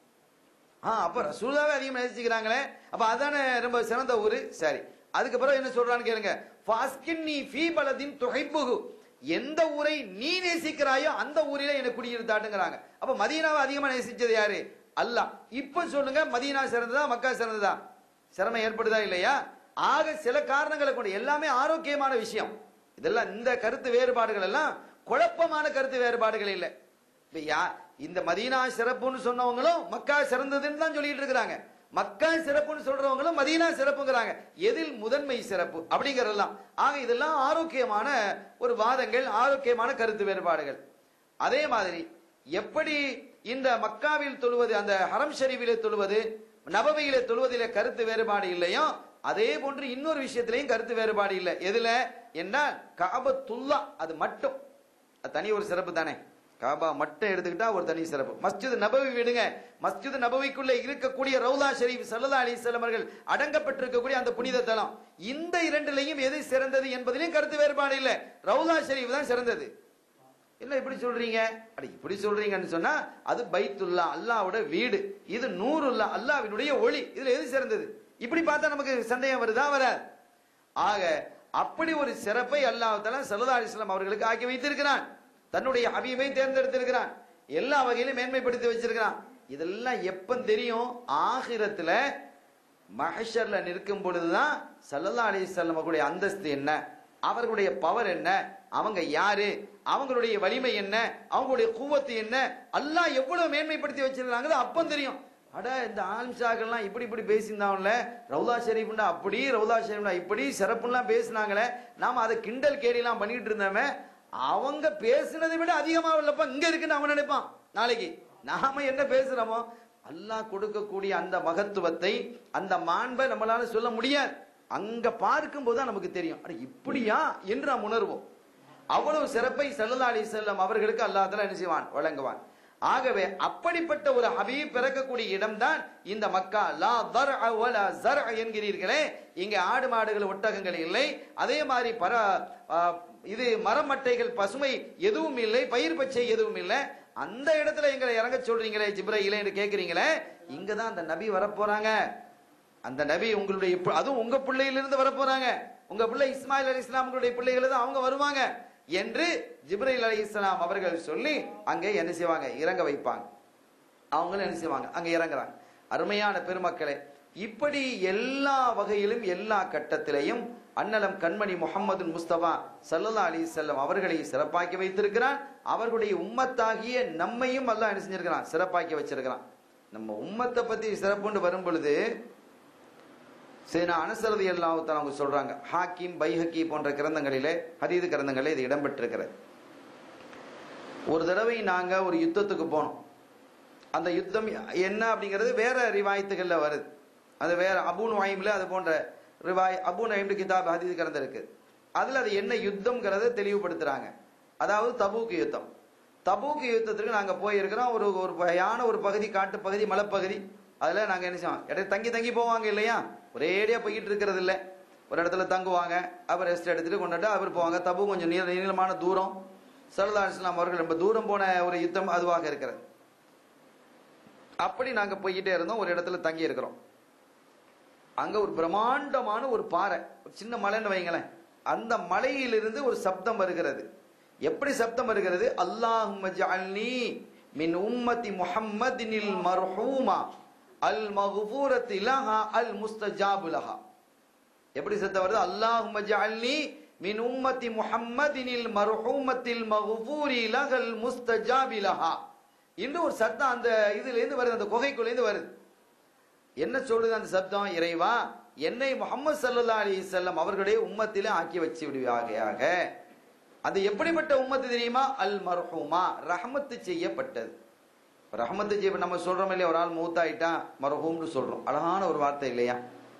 அப்ப ரசூலுல்லாஹ்வை அதிகமாக நேசிக்கிறாங்களே, அப்ப அதானே ரொம்ப சிறந்த ஊரு. சரி, அதுக்கப்புறம் என்ன சொல்றான்னு கேளுங்க. ஃபாஸ்கின்னி ஃபீ பலதின் துஹிப்புஹு, எந்த ஊரை நீ நேசிக்கிறாயோ அந்த ஊரிலே என்ன குடியிருத்தாட்டுங்கிறாங்க. அப்ப மதீனாவை அதிகமா நேசிச்சது யாரு? அல்லாஹ். இப்ப சொல்லுங்க, மதீனா சிறந்ததா மக்கா சிறந்ததா? சிரமம் ஏற்படுதா இல்லையா? ஆக சில காரணங்களை கொண்டு எல்லாமே ஆரோக்கியமான விஷயம். இதெல்லாம் இந்த கருத்து வேறுபாடுகள் எல்லாம் குழப்பமான கருத்து வேறுபாடுகள் இல்லை. இந்த மதீனா சிறப்புன்னு சொன்னவங்களும் மக்கா சிறந்ததுன்னு தான் சொல்லிட்டு இருக்கிறாங்க. மக்கா சிறப்புன்னு சொல்றவங்களும் மதீனா சிறப்புங்கிறாங்க. எதில் முதன்மை சிறப்பு அப்படிங்கறதெல்லாம். ஆக இதெல்லாம் ஆரோக்கியமான ஒரு வாதங்கள், ஆரோக்கியமான கருத்து வேறுபாடுகள். அதே மாதிரி எப்படி இந்த மக்காவில் தொழுவது, அந்த ஹரம் ஷரீஃபிலே தொழுவது, நபவியிலே தொழுவதிலே கருத்து வேறுபாடு இல்லையோ, அதே போன்று இன்னொரு விஷயத்திலையும் கருத்து வேறுபாடு இல்லை. எதுல என்ன? காபத்துல்லா அது மட்டும் தனி ஒரு சிறப்பு தானே. காபா மட்டும் எடுத்துக்கிட்டா ஒரு தனி சிறப்பு. மஸ்ஜித் நபவி விடுங்க, மஸ்ஜித் நபவிக்குள்ள இருக்கக்கூடிய ரவுலா ஷரீஃப் ஸல்லல்லாஹு அலைஹி வஸல்லம் அவர்கள் அடங்கப்பட்டிருக்கக்கூடிய அந்த புனித தலம், இந்த இரண்டிலையும் எது சிறந்தது என்பதிலையும் கருத்து வேறுபாடு இல்லை. ரவுலா ஷரீஃப் தான் சிறந்தது. என்ன இப்படி சொல்றீங்க? இப்படி சொல்றீங்கன்னு சொன்னா அது பைத்துல்லா, அல்லாஹ்வோட வீடு, இது நூறுல்லா, அல்லாஹ்வினுடைய ஒளி, இதுல எது சிறந்தது? இப்படி பார்த்தா நமக்கு சந்தேகம் வருதா? வராது. ஆக அப்படி ஒரு சிறப்பை அல்லாஹ் தஆலா ஸல்லல்லாஹு அலைஹி வஸல்லம் அவர்களுக்கு ஆக்கி வைத்திருக்கிறான். தன்னுடைய ஹபீபை தேர்ந்தெடுத்திருக்கிறான். எல்லா வகையிலும் மேன்மைப்படுத்தி வச்சிருக்கிறான். இதெல்லாம் எப்ப தெரியும்? ஆகிரத்துல மஹ்ஷர்ல நிற்கும் பொழுதுதான் ஸல்லல்லாஹு அலைஹி வஸல்லம் அவர்களுடைய அந்தஸ்து என்ன, அவர்களுடைய பவர் என்ன, அவங்க யாரு, அவங்களுடைய வலிமை என்ன, அவங்களுடைய குவத்து என்ன, அல்லாஹ் எவ்வளவு மேன்மைப்படுத்தி வச்சிருக்காங்க அப்ப தெரியும். அட இந்த ஆலிம்ஷாக்கள்லாம் இப்படி இப்படி பேசியிருந்தாங்கல்ல, ரவுலா ஷரீஃப்னா அப்படி, ரவுலா ஷரீஃப்னா இப்படி சிறப்புலாம் பேசினாங்களே, நாம அதை கிண்டல் கேலிலாம் பண்ணிட்டு இருந்தோமே, அவங்க பேசுனதை விட அதிகமா இல்லப்ப இங்க இருக்குன்னு அவன் நினைப்பான். நாளைக்கு நாம என்ன பேசுறோமோ அல்லாஹ் கொடுக்கக்கூடிய அந்த மகத்துவத்தை, அந்த மாண்பை நம்மளால சொல்ல முடியாது. அங்க பார்க்கும் போதுதான் நமக்கு தெரியும், அட இப்படியா என்று நாம் உணர்வோம். அவ்வளவு சிறப்பை ஸல்லல்லாஹு அலைஹி வஸல்லம் அவர்களுக்கு அல்லாஹ் தஆலா என்ன செய்வான்? வழங்குவான். ஆகவே அப்படிப்பட்ட ஒரு ஹபீப் பிறக்கக்கூடிய இடம்தான் இந்த மக்கா. லா தர்அ வலா ஸர்அ என்கிறீர்களே, இங்க ஆடு மாடுகள் ஒட்டகங்கள் இல்லை, அதே மாதிரி இது மரமட்டைகள் பசுமை எதுவும் இல்லை, பயிர் பச்சை எதுவும் இல்லை. அந்த இடத்துல எங்களை இறங்க சொல்றீங்களே ஜிப்ரீல் என்று கேட்கிறீங்களே, இங்கதான் அந்த நபி வரப்போறாங்க. அந்த நபி உங்களுடைய, அதுவும் உங்க பிள்ளையிலிருந்து வரப்போறாங்க. உங்க பிள்ளை இஸ்மாயில் அலைஹிஸ்ஸலாமுடைய பிள்ளைகள் தான் அவங்க வருவாங்க என்று ஜிப்ரீல் அலைஹிஸ்ஸலாம் அவர்கள் சொல்லி அங்கே என்ன செய்வாங்க? இறங்க வைப்பாங்க. அவங்களும் என்ன செய்வாங்க? அங்க இறங்குறாங்க. அருமையான பெருமக்களே, இப்படி எல்லா வகையிலும் எல்லா கட்டத்திலையும் அன்னலம் கண்மணி முஹம்மது முஸ்தபா ஸல்லல்லாஹு அலைஹி வஸல்லம் அவர்களை சிறப்பாக்கி வைத்திருக்கிறான். அவர்களுடைய உம்மத்தாகிய நம்மையும் அல்லாஹ் என்ன செஞ்சிருக்கிறான்? சிறப்பாக்கி வச்சிருக்கிறான். நம்ம உம்மத்தை பத்தி சிறப்புன்னு வரும் பொழுது அனஸ் ரலியல்லாஹு தஆலா அவங்க சொல்றாங்க, ஹாக்கிம் பைஹக்கி போன்ற கிரந்தங்களிலே, ஹதீது கிரந்தங்களிலே இது இடம்பெற்றிருக்கிறது. ஒரு தடவை நாங்க ஒரு யுத்தத்துக்கு போனோம். அந்த யுத்தம் என்ன அப்படிங்கிறது வேற ரிவாயத்துகள்ல வருது. அது வேற அபூ நுஐம்ல அது போன்ற அபூ நுஐம் கிதாப் ஹதீது கிரந்தம் இருக்கு. அதுல அது என்ன யுத்தம்ங்கிறத தெளிவுபடுத்துறாங்க. அதாவது தபூக் யுத்தம். தபூக் யுத்தத்திற்கு நாங்க போயிருக்கிறோம். ஒரு வகையான ஒரு பகுதி, காட்டு பகுதி, மலைப்பகுதி. அதுல நாங்க என்ன செய்வோம்? இடையே தங்கி தங்கி போவாங்க இல்லையா, ஒரேடியா போய்கிட்டு இருக்கிறது இல்லை. ஒரு இடத்துல தங்குவாங்க, அவர் ரெஸ்ட் எடுத்துட்டு கொண்டுட்டு அவர் போவாங்க. தபூக் கொஞ்சம் நீளமான தூரம். ஸல்லல்லாஹு அலைஹி வஸல்லம் அவர்கள் ரொம்ப தூரம் போன ஒரு யுத்தம் அதுவாக இருக்கிறது. அப்படி நாங்க போய்கிட்டே இருந்தோம். ஒரு இடத்துல தங்கி இருக்கிறோம். அங்க ஒரு பிரம்மாண்டமான ஒரு பாறை, ஒரு சின்ன மலைன்னு வைங்களேன். அந்த மலையிலிருந்து ஒரு சப்தம் வருகிறது. எப்படி சப்தம் வருகிறது? அல்லாஹும்ம ஜஅல்னி மின் உம்மத்தி முஹம்மதினில் மர்ஹூமா அல் மக்ஃபூரத்தி லஹா அல் முஸ்தஜாபு லஹா. எப்படி சத்தம் வருது? அல்லாஹும்ம ஜஅல்னி மின் உம்மத்தி முஹம்மதினில் மர்ஹூமத்தில் மக்ஃபூரி லஹல் முஸ்தஜாபி லஹா. இன்னும் ஒரு சத்தம் அந்த இதுல இருந்து வருது, அந்த குகைக்குள்ள இருந்து வருது. என்ன சொல்லுது அந்த சப்தம்? இறைவா, என்னை முஹம்மது ஸல்லல்லாஹு அலைஹி வஸல்லம் அவர்களுடைய உம்மத்திலே ஆக்கி வச்சு விடுவாயாக. அது எப்படிப்பட்ட உம்மத்து தெரியுமா? அல் மர்ஹூமா, ரஹமத்து செய்யப்பட்டது. ரஹமத்து செய்ய நம்ம சொல்றோம் இல்லையா, ஒரு ஆள் மூத்தாயிட்டா மர்ஹூம்னு சொல்றோம். அழகான ஒரு வார்த்தை இல்லையா?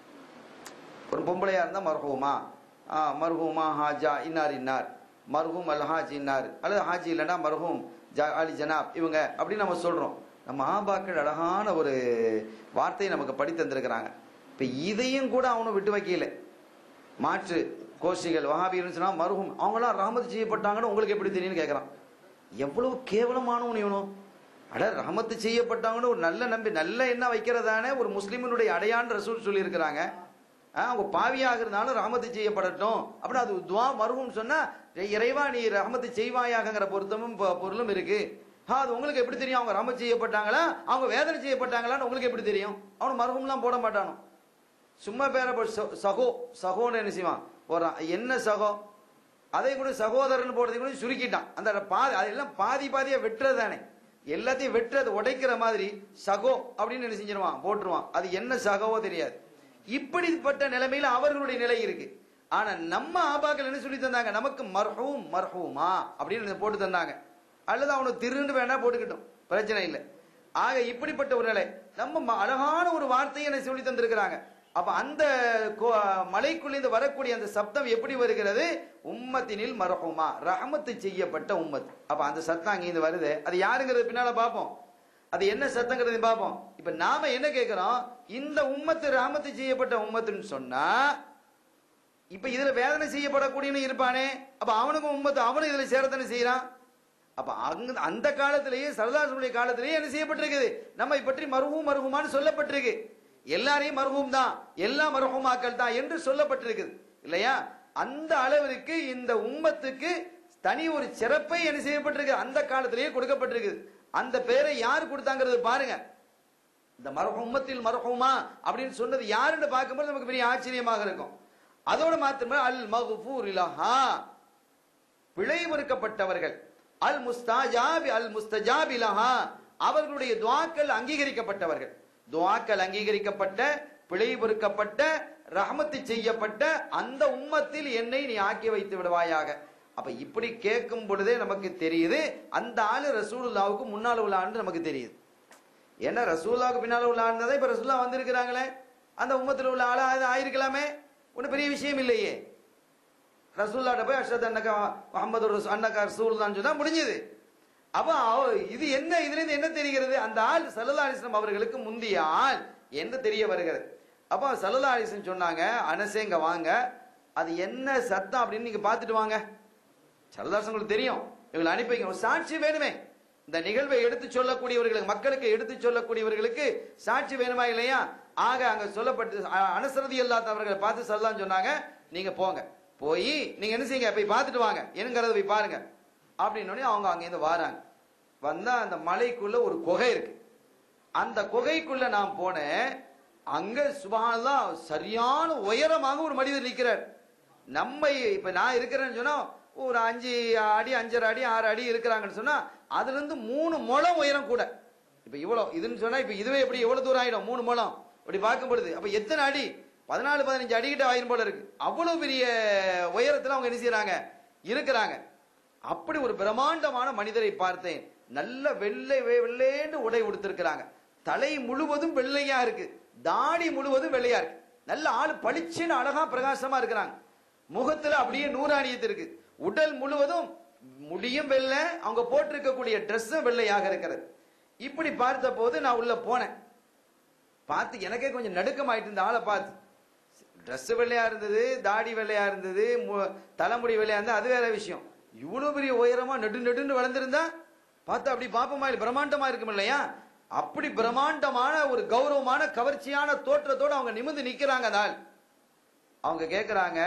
ஒரு பொம்பளையா இருந்தா மர்ஹூமா, மர்ஹூமா ஹாஜா இன்னார் இன்னார், மர்ஹூம் அல் ஹாஜ் இன்னார், அல்லது ஹாஜி இல்லைன்னா மர்ஹூம் அலி ஜனாப் இவங்க அப்படின்னு நம்ம சொல்றோம். நம்ம ஆபாக்கள் அழகான ஒரு வார்த்தையை நமக்கு படி தந்திருக்கிறாங்க. இப்ப இதையும் கூட அவனும் விட்டு வைக்கல. மாற்று கோஷிகள் வஹாபின்னு சொன்னா மர்ஹூம் அவங்களாம் ரஹமத்து செய்யப்பட்டாங்கன்னு உங்களுக்கு எப்படி தெரியும்னு கேட்கறான். எவ்வளவு கேவலமானவன் இவனும். அட, ரஹமத்து செய்யப்பட்டாங்கன்னு ஒரு நல்ல நம்பி நல்ல என்ன வைக்கிறதானே ஒரு முஸ்லிமினுடைய அடையான் ரசூல் சொல்லி இருக்கிறாங்க. அவங்க பாவியாக இருந்தாலும் ரஹமத்து செய்யப்படட்டும் அப்படின்னு அது துவா மர்ஹூம் சொன்னா, இறைவா நீ ரஹமத்து செய்வாயாகங்கிற பொருளும் இருக்கு. அது உங்களுக்கு எப்படி தெரியும்? அவங்க ரஹமத்து செய்யப்பட்டாங்களா அவங்க வேதனை செய்யப்பட்டாங்களான்னு உங்களுக்கு எப்படி தெரியும்? அவனு மர்ஹூம்லாம் போட மாட்டானோ. சும்மா பேர சகோ சகோன்னு என்ன செய்வான், ஒரு என்ன சகோ அதை கூட சகோதரன் போடுறதை கூட சுருக்கிட்டான். அந்த பாதி அதெல்லாம் பாதி பாதியா வெட்டுறதானே, எல்லாத்தையும் வெட்டுறது உடைக்கிற மாதிரி சகோ அப்படின்னு என்ன செஞ்சிருவான், போட்டுருவான். அது என்ன சகவோ தெரியாது. இப்படிப்பட்ட நிலைமையில அவர்களுடைய நிலை இருக்கு. ஆனா நம்ம ஆபாக்கள் என்ன சொல்லி தந்தாங்க? நமக்கு மர்ஹூம் மர்ஹூமா அப்படின்னு போட்டு தந்தாங்க. அல்லது அவனுக்கு திருண்டு வேணா போட்டுக்கிட்டோம், பிரச்சனை இல்லை. ஆக இப்படிப்பட்ட ஒரு நிலை நம்ம அழகான ஒரு வார்த்தையை என்ன சொல்லி தந்திருக்கிறாங்க. அப்ப அந்த மலைக்குள்ளிருந்து வரக்கூடிய அந்த சப்தம் எப்படி வருகிறது? உம்மத்தினில் மர்ஹூமா, ரஹமத்து செய்யப்பட்ட உம்மத். அப்ப அந்த சத்தம் அங்கிருந்து வருது. அது யாருங்கிறது பின்னால பார்ப்போம். அது என்ன சத்தங்கிறது பார்ப்போம். இப்ப நாம என்ன கேட்கிறோம்? இந்த உம்மத்து ரஹமத்து செய்யப்பட்ட உம்மத்துன்னு சொன்னா, இப்ப இதுல வேதனை செய்யப்படக்கூடியன்னு இருப்பானே, அப்ப அவனுக்கும் உம்மத்து அவனும் இதுல சேரத்தானே செய்யறான். அப்ப அந்த காலத்திலேயே சரதாசுடைய காலத்திலேயே என்ன செய்யப்பட்டிருக்குது? நம்மை பற்றி மர்ஹூம் மர்ஹூமான்னு சொல்லப்பட்டிருக்கு. எல்லாரையும் மர்ஹூம் தான், எல்லா மர்ஹூமாக்கள் தான் என்று சொல்லப்பட்டிருக்குது இல்லையா? அந்த அளவிற்கு இந்த உம்மத்துக்கு தனி ஒரு சிறப்பை என்ன செய்யப்பட்டிருக்கு, அந்த காலத்திலேயே கொடுக்கப்பட்டிருக்கு. அந்த பெயரை யார் கொடுத்தாங்கிறது பாருங்க. இந்த உம்மத்தில் மர்ஹூமா அப்படின்னு சொன்னது யாருன்னு பார்க்கும்போது நமக்கு பெரிய ஆச்சரியமாக இருக்கும். அதோட மாத்திரமே அல் மக்ஃபூர் லஹா, பிழை பொறுக்கப்பட்டவர்கள், அல் முஸ்தஜாபி அல் முஸ்தஜாபி லஹா, அவர்களுடைய துஆக்கள் அங்கீகரிக்கப்பட்டவர்கள். துஆக்கள் அங்கீகரிக்கப்பட்ட, பிழை பொறுக்கப்பட்ட, ரஹமத்து செய்யப்பட்ட அந்த உம்மத்தில் என்னை நீ ஆக்கி வைத்து விடுவாயாக. அப்ப இப்படி கேட்கும் பொழுதே நமக்கு தெரியுது அந்த ஆளு ரசூலுல்லாவுக்கு முன்னால உள்ள ஆண்டு நமக்கு தெரியுது. ஏன்னா ரசூலுல்லாவுக்கு பின்னால உள்ள ஆண்டு தான் இப்ப ரசூலுல்லா வந்திருக்கிறாங்களே, அந்த உம்மத்தில் உள்ள ஆளா ஆயிருக்கலாமே, ஒன்னும் பெரிய விஷயம் இல்லையே. ரசூலுல்லாஹ்ட்ட போய் அஷ்ஹது அன்னக முஹம்மது அன்னக ரசூலுல்லாஹ்னு சொன்னா முடிஞ்சது. அப்ப இது என்ன, இதுல இருந்து என்ன தெரிகிறது? அந்த ஆள் ஸல்லல்லாஹு அலைஹி வஸல்லம் அவர்களுக்கு முந்திய ஆள் என்று தெரிய வருகிறது. அப்ப ஸல்லல்லாஹு அலைஹி வஸல்லம் சொன்னாங்க, அனசேங்க வாங்க, அது என்ன சத்தம் அப்படின்னு நீங்க பாத்துட்டு வாங்க. ஸல்லல்லாஹு அலைஹி வஸல்லம் தெரியும், இவங்களை அனுப்பி வைங்க, ஒரு சாட்சி வேணுமே. இந்த நிகழ்வை எடுத்து சொல்லக்கூடியவர்களுக்கு, மக்களுக்கு எடுத்து சொல்லக்கூடியவர்களுக்கு சாட்சி வேணுமா இல்லையா? ஆக அங்க சொல்லப்பட்டு அனஸ் ரலியல்லாஹு அவர்களை பார்த்து ஸல்லல்லாஹு சொன்னாங்க, நீங்க போங்க, போய் நீங்க என்ன செய்யுங்க, போய் பார்த்துட்டு வாங்க, என்னங்கிறத போய் பாருங்க அப்படின்னு அவங்க அங்கிருந்து வாராங்க. வந்தா அந்த மலைக்குள்ள ஒரு குகை இருக்கு. அந்த குகைக்குள்ள நான் போனேன். அங்க சுப்ஹானல்லாஹ் சரியான உயரமாக ஒரு மனிதர் நிற்கிறார். நம்ம இப்ப நான் இருக்கிறேன்னு சொன்னா ஒரு 5 அடி 5.5 அடி 6 அடி இருக்கிறாங்கன்னு சொன்னா அதுல இருந்து 3 முழம் உயரம் கூட. இப்ப இவ்வளவு இதுன்னு சொன்னா இப்ப இதுவே எப்படி எவ்வளவு தூரம் ஆயிடும்? 3 முழம் அப்படி பார்க்கும் பொழுது அப்ப எத்தனை அடி? 14-15 அடிக்கிட்ட ஆயிரம் போல இருக்கு. அவ்வளவு பெரிய உயரத்துல அவங்க என்ன செய்யறாங்க, இருக்கிறாங்க. அப்படி ஒரு பிரம்மாண்டமான மனிதரை பார்த்தேன். நல்ல வெள்ளைன்னு உடை உடுத்திருக்கிறாங்க. தலை முழுவதும் வெள்ளையா இருக்கு, தாடி முழுவதும் வெள்ளையா இருக்கு. நல்ல ஆளு பளிச்சுன்னு அழகா பிரகாசமா இருக்கிறாங்க. முகத்துல அப்படியே நூறானியத்து இருக்கு. உடல் முழுவதும் முடியும் வெள்ளை, அவங்க போட்டிருக்கக்கூடிய ட்ரெஸ்ஸும் வெள்ளையாக இருக்கிறது. இப்படி பார்த்த போது நான் உள்ள போனேன். பார்த்து எனக்கே கொஞ்சம் நடுக்கமாயிட்டு இந்த ஆளை பார்த்து. ட்ரெஸ் வெள்ளையா இருந்தது, தாடி வெள்ளையா இருந்தது, தலைமுடி வெள்ளையா இருந்தது, அது வேற விஷயம். இவ்வளவு பெரிய உயரமா நெடுன்னு வளர்ந்திருந்தா பார்த்தா அப்படி பாப்பமா இல்லை, பிரம்மாண்டமா இருக்கும் இல்லையா? அப்படி பிரம்மாண்டமான ஒரு கௌரவமான கவர்ச்சியான தோற்றத்தோடு அவங்க நிமிர்ந்து நிக்கிறாங்க. நாள் அவங்க கேட்கிறாங்க,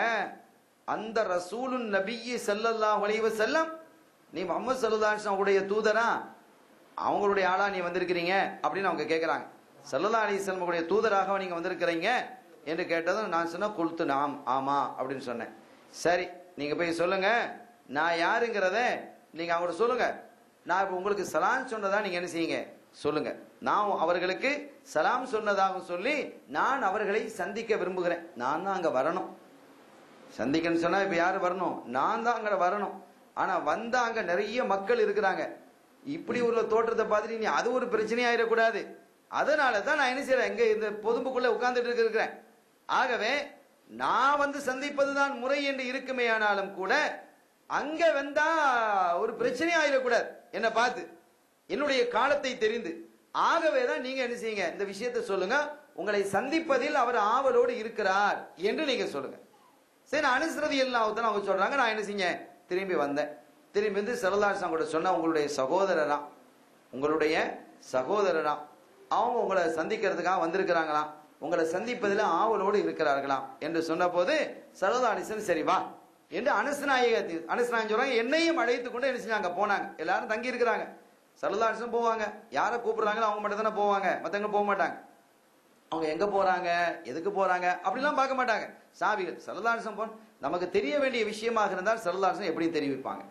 அந்த ரசூலுன் நபியி ஸல்லல்லாஹு அலைஹி வஸல்லம், நீ முஹம்மது ஸல்லல்லாஹு அலைஹி வஸல்லம் உடைய தூதரா? அவங்களுடைய ஆளா நீ வந்திருக்கிறீங்க அப்படின்னு அவங்க கேட்கிறாங்க. ஸல்லல்லாஹு அலைஹி வஸல்லம் தூதராக நீங்க வந்திருக்கிறீங்க என்று கேட்டதும் நான் சொன்ன குல்து நாம், ஆமா அப்படின்னு சொன்னேன். சரி நீங்க போய் சொல்லுங்க நான் யாருங்கிறத நீங்க அவங்கள்ட்ட சொல்லுங்க. நான் இப்ப உங்களுக்கு சலாம் சொன்னதா நீங்க என்ன செய்யுங்க சொல்லுங்க. நான் அவர்களுக்கு சலாம் சொன்னதாக சொல்லி நான் அவர்களை சந்திக்க விரும்புகிறேன். நான் தான் அங்க வரணும். சந்திக்கன்னு சொன்னா இப்ப யாரு வரணும்? நான் தான் அங்க வரணும். ஆனா வந்தா அங்க நிறைய மக்கள் இருக்கிறாங்க. இப்படி உள்ள தோற்றத்தை பார்த்துட்டு நீ அது ஒரு பிரச்சனை ஆயிடக்கூடாது. அதனாலதான் நான் என்ன செய்யறேன், இங்க இந்த பொதும்புக்குள்ள உட்கார்ந்துட்டு இருக்கிறேன். ஆகவே நான் வந்து சந்திப்பதுதான் முறை என்று இருக்குமே ஆனாலும் கூட அங்க வந்தா ஒரு பிரச்சனை ஆயிடக்கூடாது என்ன பார்த்து, என்னுடைய காலத்தை தெரிந்து. ஆகவேதான் நீங்க என்ன செய்யுங்க, இந்த விஷயத்தை சொல்லுங்க. உங்களை சந்திப்பதில் அவர் ஆவலோடு இருக்கிறார் என்று நீங்க சொல்லுங்க. சரி அனஸ் ரலியல்லாஹு தஆலா அவங்க சொல்றாங்க, நான் என்ன செஞ்சேன், திரும்பி வந்தேன். திரும்பி வந்து ஸல்லல்லாஹு அலைஹி வஸல்லம் கூட சொன்ன, உங்களுடைய சகோதரரா, உங்களுடைய சகோதரரா, அவங்க உங்களை சந்திக்கிறதுக்காக வந்திருக்கிறாங்களாம், உங்களை சந்திப்பதில் ஆவலோடு இருக்கிறார்களாம் என்று சொன்ன போது ஸல்லல்லாஹு அலைஹி வஸல்லம் சரி வா என்று அனஸ் நாயகம் சொல்றாங்க, என்னையும் அழைத்து கொண்டு என்ன செஞ்சாங்க போனாங்க. எல்லாரும் தங்கி இருக்கிறாங்க. ஸல்லல்லாஹு அலைஹி வஸல்லம் போவாங்க, யாரை கூப்பிடுறாங்களோ அவங்க மட்டும் தானே போவாங்க, மற்றவங்க போக மாட்டாங்க. அவங்க எங்க போறாங்க எதுக்கு போறாங்க அப்படிலாம் பார்க்க மாட்டாங்க. சாபிகள் ஸல்லல்லாஹு அலைஹி வஸல்லம் நமக்கு தெரிய வேண்டிய விஷயமாக இருந்தால் ஸல்லல்லாஹு அலைஹி வஸல்லம் எப்படி தெரிவிப்பாங்க,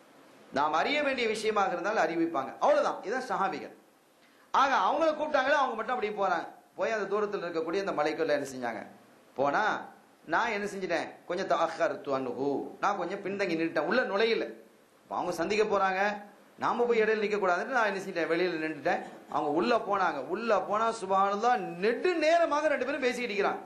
நாம் அறிய வேண்டிய விஷயமாக இருந்தால் அறிவிப்பாங்க. அவ்வளவுதான், இதுதான் சஹாபிகள். ஆக அவங்கள கூப்பிட்டாங்களே, அவங்க மட்டும் அப்படியே போறாங்க. போய் அந்த தூரத்தில் இருக்கக்கூடிய அந்த மலைக்குள்ள என்ன செஞ்சாங்க போனா, நான் என்ன செஞ்சிட்டேன், கொஞ்சம் தஅக்கர்து அன்ஹு, நான் கொஞ்சம் பின்தங்கி நின்றுட்டேன், உள்ள நுழையில. அவங்க சந்திக்க போறாங்க, நாம போய் இடையில நிக்க கூடாதுன்னு நான் என்ன செஞ்சிட்டேன், வெளியில நின்றுட்டேன். அவங்க உள்ள போனாங்க. உள்ள போனா சுப்ஹானல்லாஹ் நெடு நேரமாக ரெண்டு பேரும் பேசிக்கிட்டு இருக்கிறாங்க.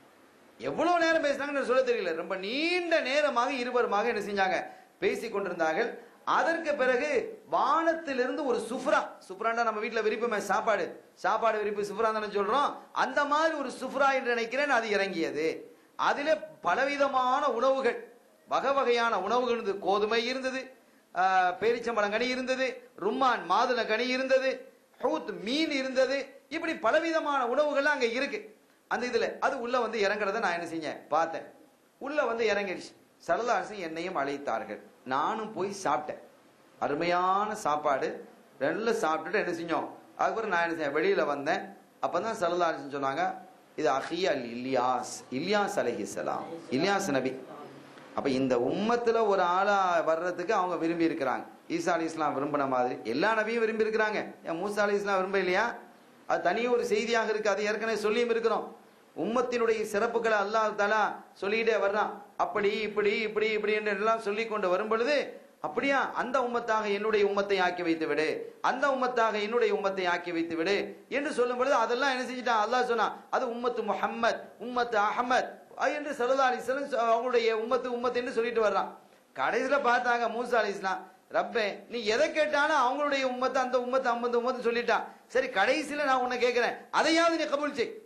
எவ்வளவு நேரம் பேசினாங்கன்னு சொல்ல தெரியல. ரொம்ப நீண்ட நேரமாக இருவருமாக என்ன செஞ்சாங்க, பேசி கொண்டிருந்தார்கள். அதற்கு பிறகு வானத்திலிருந்து ஒரு சுஃப்ரா, சுஃப்ராண்டா நம்ம வீட்டுல விரிப்புமே சாப்பாடு, சாப்பாடு விரிப்பு சுஃப்ரா தானே சொல்றோம், அந்த மாதிரி ஒரு சுஃப்ரா என்று நினைக்கிறேன், அது இறங்கியது. அதிலே பலவிதமான உணவுகள், வகை வகையான உணவுகள் இருந்தது. கோதுமை இருந்தது, பேரிச்சம்பழம் கனி இருந்தது, ரும்மான் மாதுளை கனி இருந்தது, ஹூத் மீன் இருந்தது. இப்படி பலவிதமான உணவுகள் அங்க இருக்கு. அந்த இதுல அது உள்ள வந்து இறங்குறத நான் என்ன செஞ்சேன் பார்த்தேன். உள்ள வந்து இறங்கிடுச்சு. ஸல்லல்லாஹு அலைஹி வஸல்லம் என்னையும் அழைத்தார்கள். நானும் போய் சாப்பிட்டேன். அருமையான சாப்பாடு நல்லா சாப்பிட்டுட்டு என்ன செஞ்சோம், அதுக்கப்புறம் நான் என்ன செஞ்சேன், வெளியில வந்தேன். அப்பதான் ஸல்லல்லாஹு அலைஹி வஸல்லம் சொன்னாங்க, இது அஹி அல் இல்யாஸ், இல்யாஸ் அலைஹிஸ்ஸலாம், இல்யாஸ் நபி. அப்ப இந்த உம்மத்துல ஒரு ஆளா வர்றதுக்கு அவங்க விரும்பி இருக்கிறாங்க. ஈசா அலைஹிஸ்ஸலாம் விரும்பின மாதிரி எல்லா நபியும் விரும்பி இருக்கிறாங்க. மூசா அலைஹிஸ்ஸலாம் விரும்ப இல்லையா? அது தனியே ஒரு செய்தியாக இருக்கு. அது ஏற்கனவே சொல்லியும் இருக்கிறோம். உம்மத்தினுடைய சிறப்புகளை அல்லாஹ் தஆலா சொல்லிட்டே வர்றான். அப்படி இப்படி இப்படி இப்படி என்று எல்லாம் சொல்லி கொண்டு வரும் பொழுது, அப்படியா அந்த உம்மத்தாக என்னுடைய உம்மத்தை ஆக்கி வைத்து விடு, அந்த உம்மத்தாக என்னுடைய உம்மத்தை ஆக்கி வைத்து விடு என்று சொல்லும் பொழுது அதெல்லாம் என்ன செஞ்சிட்டான், அல்லாஹ் சொன்னா அது உம்மத்து முஹம்மத், உம்மத்து அஹமத் என்று ஸல்லல்லாஹு அலைஹி வஸல்லம் அவங்களுடைய உம்மத்து உம்மத் என்று சொல்லிட்டு வர்றான். கடைசியில பார்த்தாங்க மூசா அலைஹிஸ்ஸலாம், ரப்பே நீ எதை கேட்டாலும் அவங்களுடைய உம்மத்து அந்த உம்மத்து அம்மத்து உம்மத்து சொல்லிட்டான். சரி கடைசியில நான் உன்னை கேட்கிறேன், அதையாவது நீ கபூல் செய்.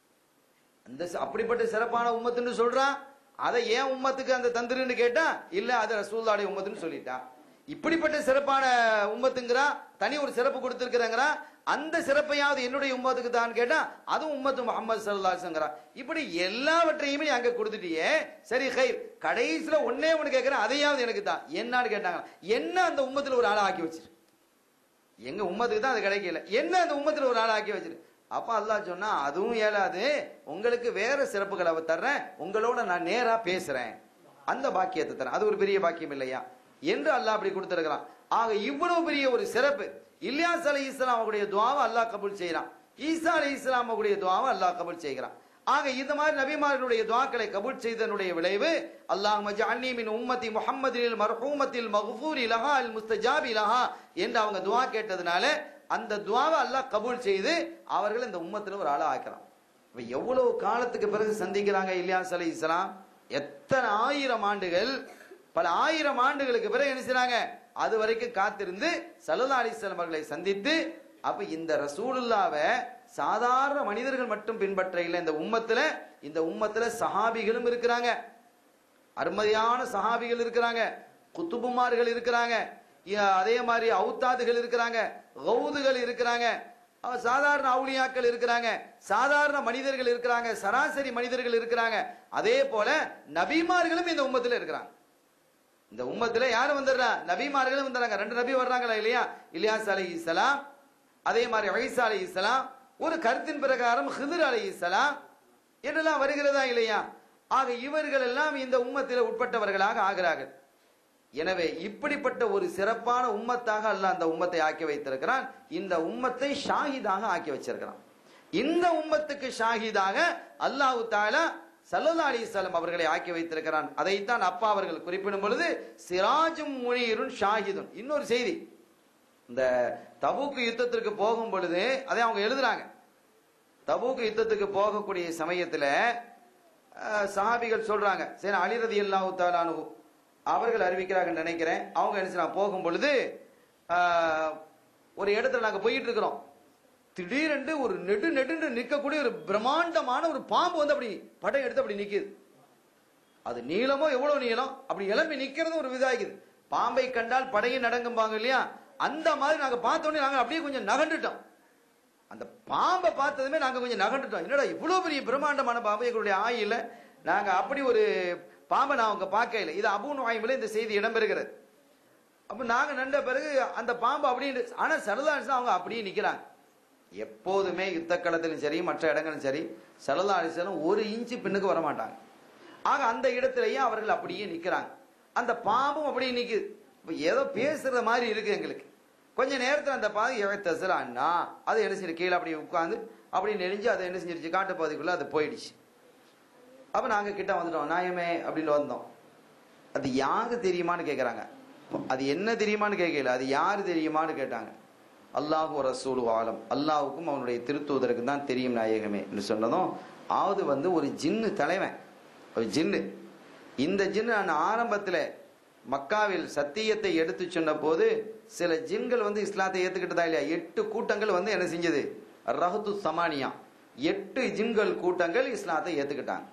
அந்த அப்படிப்பட்ட சிறப்பான உம்மத்துன்னு சொல்றான், அதை ஏன் உம்மத்துக்கு அந்த தந்துருன்னு கேட்டா இல்ல அது ரசூலுல்லாஹி உம்மத்துன்னு சொல்லிட்டான். இப்படிப்பட்ட சிறப்பான உம்மத்துங்கிறா, தனி ஒரு சிறப்பு கொடுத்திருக்கிறேங்கிறா, அந்த சிறப்பையாவது என்னுடைய உம்மத்துக்கு தான் கேட்டா அதுவும் உம்மத்து முஹம்மது ஸல்லல்லாஹு அலைஹி வஸல்லம். இப்படி எல்லாவற்றையுமே நீ அங்க கொடுத்துட்டியே, சரி ஹைர், கடைசியில ஒன்னே ஒண்ணு கேட்கிறேன், அதையாவது எனக்கு தான். என்னன்னு கேட்டாங்க, என்ன அந்த உம்மத்துல ஒரு ஆளை ஆக்கி வச்சிரு, எங்க உம்மத்துக்கு தான் அது கிடைக்கல, என்ன அந்த உம்மத்துல ஒரு ஆளை ஆக்கி வச்சிரு. அப்ப அல்லாஹ் சொன்னா அதுவும் இயலாது, உங்களுக்கு வேற சிறப்புகளை தர்றேன், உங்களோட நான் நேரா பேசுறேன், அந்த பாக்கியத்தை தரேன். அது ஒரு பெரிய பாக்கியம் இல்லையா என்று அல்லாஹ் அப்படி கொடுத்திருக்கிறான். ஆக இவ்வளவு பெரிய ஒரு சிறப்பு. இல்யாஸ் அலைஹிஸ்ஸலாம் அவருடைய துஆவை அல்லாஹ் கபூல் செய்யறான். ஈசா அலைஹிஸ்ஸலாம் அவருடைய துஆவை அல்லாஹ் கபூல் செய்கிறான். ஆக இந்த மாதிரி நபிமார்களுடைய துஆக்களை கபூல் செய்தனுடைய விளைவு, அல்லாஹும்ம ஜஅல்னி மின் உம்மதி முஹம்மதில் மர்ஹூமத்தில் மக்ஃபூரி லஹா அல் முஸ்தஜாபி லஹா என்று அவங்க துஆ கேட்டதுனால அந்த துஆவை அல்லாஹ் கபூல் செய்து அவர்கள் இந்த உம்மத்துல ஒரு ஆளா ஆக்குறான். இப்ப எவ்வளவு காலத்துக்கு பிறகு சந்திக்கிறாங்க இல்யாஸ் அலைஹிஸ்ஸலாம், எத்தனை ஆயிரம் ஆண்டுகள், பல ஆயிரம் ஆண்டுகளுக்கு பிறகு என்ன செய்றாங்க, அது வரைக்கும் காத்திருந்து ஸல்லல்லாஹு அலைஹி வஸல்லம் அவர்களை சந்தித்து, அப்ப இந்த ரசூலுல்லாஹ்வை சாதாரண மனிதர்கள் மட்டும் பின்பற்ற இல்லை, இந்த உம்மத்துல சஹாபிகளும் இருக்கிறாங்க, அருமையான சஹாபிகள் இருக்கிறாங்க, குத்துபுமார்கள் இருக்கிறாங்க, அதே மாதிரி அவுத்தாதுகள் இருக்கிறாங்க, கௌதுகள் இருக்கிறாங்க, சாதாரண அவுலியாக்கள் இருக்கிறாங்க, சாதாரண மனிதர்கள் இருக்கிறாங்க, சராசரி மனிதர்கள் இருக்கிறாங்க. அதே போல நபிமார்களும் இந்த உம்மத்துல இருக்கிறாங்க. இந்த உம்மத்துல யாரும் வந்துடுறா, நபிமார்களும் வந்துடுறாங்க. 2 நபி வர்றாங்களா இல்லையா? இலியாஸ் அலைஹிஸ்ஸலாம், அதே மாதிரி ஈசா அலைஹிஸ்ஸலாம், ஒரு கருத்தின் பிரகாரம் ஹிதர் அலைஹிஸ்ஸலாம் என்றெல்லாம் வருகிறதா இல்லையா? ஆக இவர்கள் எல்லாம் இந்த உம்மத்தில் உட்பட்டவர்களாக ஆகிறார்கள். எனவே இப்படிப்பட்ட ஒரு சிறப்பான உம்மத்தாக அல்லாஹ் அந்த உம்மத்தை ஆக்கி வைத்திருக்கிறான். இந்த உம்மத்தை ஷாஹிதாக ஆக்கி வச்சிருக்கிறான். இந்த உம்மத்துக்கு ஷாஹிதாக அல்லாஹ் தஆலா ஸல்லல்லாஹு அலைஹி வஸல்லம் அவர்களை ஆக்கி வைத்திருக்கிறான். அதைத்தான் அப்பா அவர்கள் குறிப்பிடும் பொழுது சிராஜும் முனீருன் ஷாஹிதுன். இன்னொரு செய்தி, இந்த தபூக் யுத்தத்திற்கு போகும் பொழுது அதை அவங்க எழுதுறாங்க. தபூக் யுத்தத்துக்கு போகக்கூடிய சமயத்தில் சஹாபிகள் சொல்றாங்க, சரி அலி ரலியல்லாஹு தஆலா அன்ஹு அவர்கள் அறிவிக்கிறார்கள் நினைக்கிறேன். அவங்க என்ன செய்றாங்க, போகும் பொழுது ஒரு இடத்துல நாங்க போயிட்டு இருக்கிறோம். திடீரென்று ஒரு நெடு நிற்கக்கூடிய ஒரு பிரம்மாண்டமான ஒரு பாம்பு வந்து அப்படி படை எடுத்து அப்படி நிக்குது. அது நீளமோ எவ்வளவு நீளம், அப்படி எலும்பி நிக்கிறது ஒரு விதாகிது. பாம்பை கண்டால் படையை நடங்கும்பாங்க இல்லையா, அந்த மாதிரி நாங்க பார்த்தோன்னே நாங்க அப்படியே கொஞ்சம் நகண்டுட்டோம். அந்த பாம்பை பார்த்ததுமே நாங்க கொஞ்சம் நகண்டுட்டோம். என்னடா இவ்வளவு பெரிய பிரம்மாண்டமான பாம்பு, எங்களுடைய ஆயில நாங்க அப்படி ஒரு பாம்பை நான் அவங்க பார்க்கல. இது அபூ நுஐமில இந்த செய்தி இடம்பெறுகிறது. அப்ப நாங்க நண்ட பிறகு அந்த பாம்பு அப்படின்னு, ஆனா ஸல்லல்லாஹு அவங்க அப்படியே நிக்கிறாங்க. எப்போதுமே யுத்த களத்திலும் சரி மற்ற இடங்களும் சரி ஸல்லல்லாஹு அலைஹி வஸல்லம் 1 இன்ச் பின்னுக்கு வர மாட்டாங்க. ஆக அந்த இடத்திலேயே அவர்கள் அப்படியே நிக்கிறாங்க. அந்த பாம்பும் அப்படியே நிக்குது. ஏதோ பேசுற மாதிரி இருக்கு எங்களுக்கு. கொஞ்ச நேரத்தில் அந்த பாம்பு எழுத்தசலான்னா அது என்ன செஞ்சு கீழே அப்படி உட்காந்து அப்படி நெறிஞ்சு அதை என்ன செஞ்சிருச்சு, காட்டு பகுதிக்குள்ள அது போயிடுச்சு. அப்ப நாங்க கிட்ட வந்துட்டோம், நாயமே அப்படின்னு வந்தோம். அது யாரு தெரியுமான்னு கேட்கறாங்க. அது என்ன தெரியுமான்னு கேட்கல, அது யாரு தெரியுமான்னு கேட்டாங்க. அல்லாஹு ரசூலு ஆலம், அல்லாஹுக்கும் அவனுடைய திருத்தூதருக்கு தான் தெரியும் நாயகமே என்று சொன்னதும், ஆவது வந்து ஒரு ஜின்னு தலைவன், ஒரு ஜின்னு. இந்த ஜின்னு நான் ஆரம்பத்தில் மக்காவில் சத்தியத்தை எடுத்து சொன்ன போது சில ஜின்கள் வந்து இஸ்லாத்தை ஏத்துக்கிட்டதா இல்லையா, 8 கூட்டங்கள் வந்து என்ன செஞ்சது, ரஹத்து சமானியா 8 ஜின்கள் கூட்டங்கள் இஸ்லாத்தை ஏத்துக்கிட்டாங்க.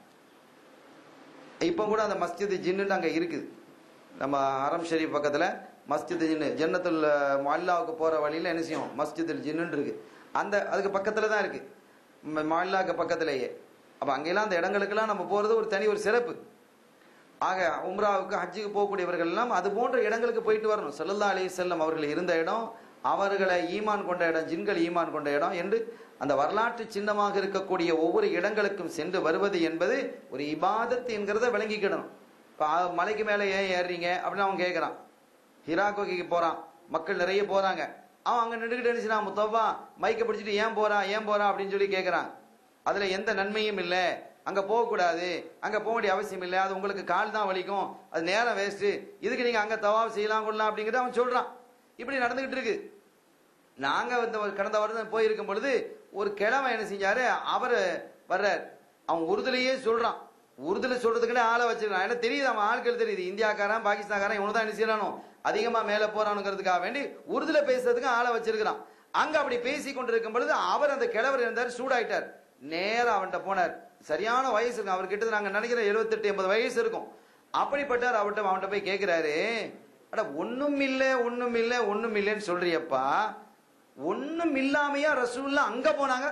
இப்ப கூட அந்த மஸ்ஜித் ஜின்னு அங்க இருக்குது. நம்ம ஹரம் ஷரீப் பக்கத்துல மஸ்ஜித் ஜின்னு, ஜன்னத்துல் முஅல்லாவுக்கு போற வழியில என்ன செய்யும், மஸ்ஜிதுல் ஜின்னு இருக்கு. அந்த அதுக்கு பக்கத்துல தான் இருக்கு, முஅல்லாவுக்கு பக்கத்திலேயே. அப்ப அங்கெல்லாம் அந்த இடங்களுக்கெல்லாம் நம்ம போறது ஒரு தனி ஒரு சிறப்பு. ஆக உம்ராவுக்கு ஹஜ்ஜுக்கு போகக்கூடியவர்கள் எல்லாம் அது போன்ற இடங்களுக்கு போயிட்டு வரணும். ஸல்லல்லாஹு அலைஹி வஸல்லம் அவர்கள் இருந்த இடம், அவர்களை ஈமான் கொண்ட இடம், ஜின்கள் ஈமான் கொண்ட இடம் என்று அந்த வரலாற்று சின்னமாக இருக்கக்கூடிய ஒவ்வொரு இடங்களுக்கும் சென்று வருவது என்பது ஒரு இபாதத் என்கிறத விளங்கிக்கிடணும். இப்போ மலைக்கு மேலே ஏன் ஏறுறீங்க அப்படின்னு அவன் கேட்குறான். ஹிரா குகைக்கு போறான், மக்கள் நிறைய போறாங்க. அவன் அங்க நின்றுகிட்டு இருந்துச்சுன்னா முத்தவா மைக்க பிடிச்சிட்டு ஏன் போறான் அப்படின்னு சொல்லி கேட்கறான். அதுல எந்த நன்மையும் இல்லை, அங்க போகக்கூடாது, அங்க போக வேண்டிய அவசியம் இல்லை, அது உங்களுக்கு கால் தான் வலிக்கும், அது நேரம் வேஸ்ட், இதுக்கு நீங்க அங்க தவாப் செய்யலாம் கொள்ளலாம் அப்படிங்கிறத அவன் சொல்றான். இப்படி நடந்துகிட்டு இருக்கு. நாங்க கடந்த வருடம் போயிருக்கும் பொழுது ஒரு கிழமை என்ன செஞ்சாரு, அவர் வர்றார். அவன் உருதுலையே சொல்றான். உருதுல சொல்றதுக்குன்னே ஆளை வச்சிருக்கான். ஏன்னா தெரியுது, அவன் ஆட்கள் தெரியுது, இந்தியாக்காரன் பாகிஸ்தான்காரன் இவனு தான் என்ன செய்யறானோ அதிகமா மேல போறானுங்கிறதுக்காக வேண்டி உருதுல பேசுறதுக்கு ஆளை வச்சிருக்கிறான். அங்க அப்படி பேசி கொண்டிருக்கும் பொழுது அவர் அந்த கிழவர் இருந்தார், சூடாயிட்டார். நேரம் அவன்கிட்ட போனார். சரியான வயசு இருக்கும் அவர் கிட்ட, நாங்க நினைக்கிறோம் 78-80 வயசு இருக்கும். அப்படிப்பட்டார். அவன்கிட்ட போய் கேட்கிறாரு, அட ஒண்ணும் இல்லைன்னு சொல்றியப்பா, ஒண்ணும் இல்லாமையா ரசூலுல்லாஹ் அங்க போனாங்க?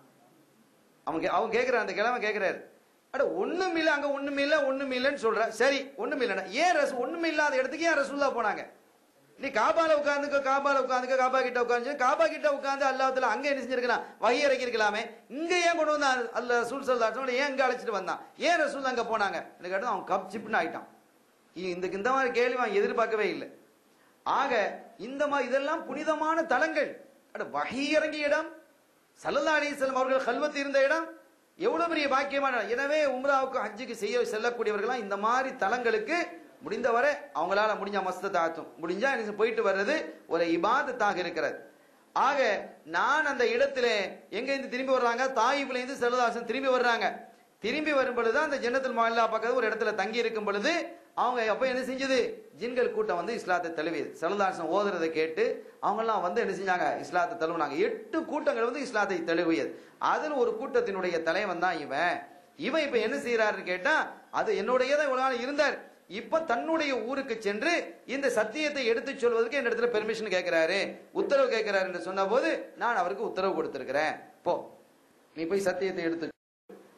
அவன் கேட்கிறான், அந்த கிழமை கேட்கிறாரு, அட ஒண்ணும் இல்ல, அங்க ஒண்ணும் இல்லைன்னு சொல்ற, சரி ஒண்ணும் இல்லைன்னா ஏன் ஒண்ணும் இல்லாத இடத்துக்கு ஏன் ரசூலுல்லாஹ் போனாங்க? நீ காபால உட்கார்ந்துக்க, காபா கிட்ட உட்கார்ந்து அல்லாஹ்வுல அங்க என்ன செஞ்சிருக்கலாம், வஹி இறக்கி இருக்கலாமே, இங்க ஏன் கொண்டு வந்தா அல்லாஹ் ரசூல் ஸல்லல்லாஹு அலைஹி வஸல்லம் ஏன் இங்க அழைச்சிட்டு வந்தான், ஏன் ரசூல் அங்க போனாங்க என்று கேட்டா அவன் கப் சிப்னு ஆயிட்டான். இந்த மாதிரி கேள்வி அவன் எதிர்பார்க்கவே இல்லை. ஆக இந்த மாதிரி இதெல்லாம் புனிதமான தலங்கள், வஹி இறங்கிய இடம், ஸல்லல்லாஹு அலைஹி வஸல்லம் அவர்கள் கல்வத் இருந்த இடம், எவ்வளவு பெரிய பாக்கியமான. எனவே உம்ராவுக்கு ஹஜ்ஜுக்கு செல்லக்கூடியவர்களாம் இந்த மாதிரி தலங்களுக்கு முடிந்தவரை அவங்களால முடிஞ்ச மஸ்தத்தாத்தும் முடிஞ்சா போயிட்டு வர்றது ஒரு இபாதத்தாக இருக்கிறது. ஆக நான் அந்த இடத்துல எங்க இருந்து திரும்பி வர்றாங்க, தாயிஃப்ல இருந்து ஸல்லல்லாஹு அலைஹி வஸல்லம் திரும்பி வர்றாங்க. திரும்பி வரும் பொழுது அந்த ஜன்னத்துல் முஅல்லா பக்கத்துல ஒரு இடத்துல தங்கி இருக்கும் பொழுது அவங்க அப்ப என்ன செஞ்சது, ஜின்கள் கூட்டம் வந்து இஸ்லாத்தை தழுவியது. ஸல்லல்லாஹு அலைஹி வஸல்லம் ஓதுறதை கேட்டு அவங்க எல்லாம் வந்து என்ன செஞ்சாங்க, இஸ்லாத்தை தழுவினாங்க. 8 கூட்டங்கள் வந்து இஸ்லாத்தை தழுவியது. அதில் ஒரு கூட்டத்தினுடைய தலைவன் தான் இவன். இப்ப என்ன செய்யறாருன்னு கேட்டா, அது என்னுடையதான் இவ்வளவு நாள் இருந்தார். இப்ப தன்னுடைய ஊருக்கு சென்று இந்த சத்தியத்தை எடுத்து சொல்வதற்கு என் இடத்துல பெர்மிஷன் கேட்கிறாரு, உத்தரவு கேட்கிறாரு என்று சொன்ன போது நான் அவருக்கு உத்தரவு கொடுத்திருக்கிறேன், போ நீ போய் சத்தியத்தை எடுத்து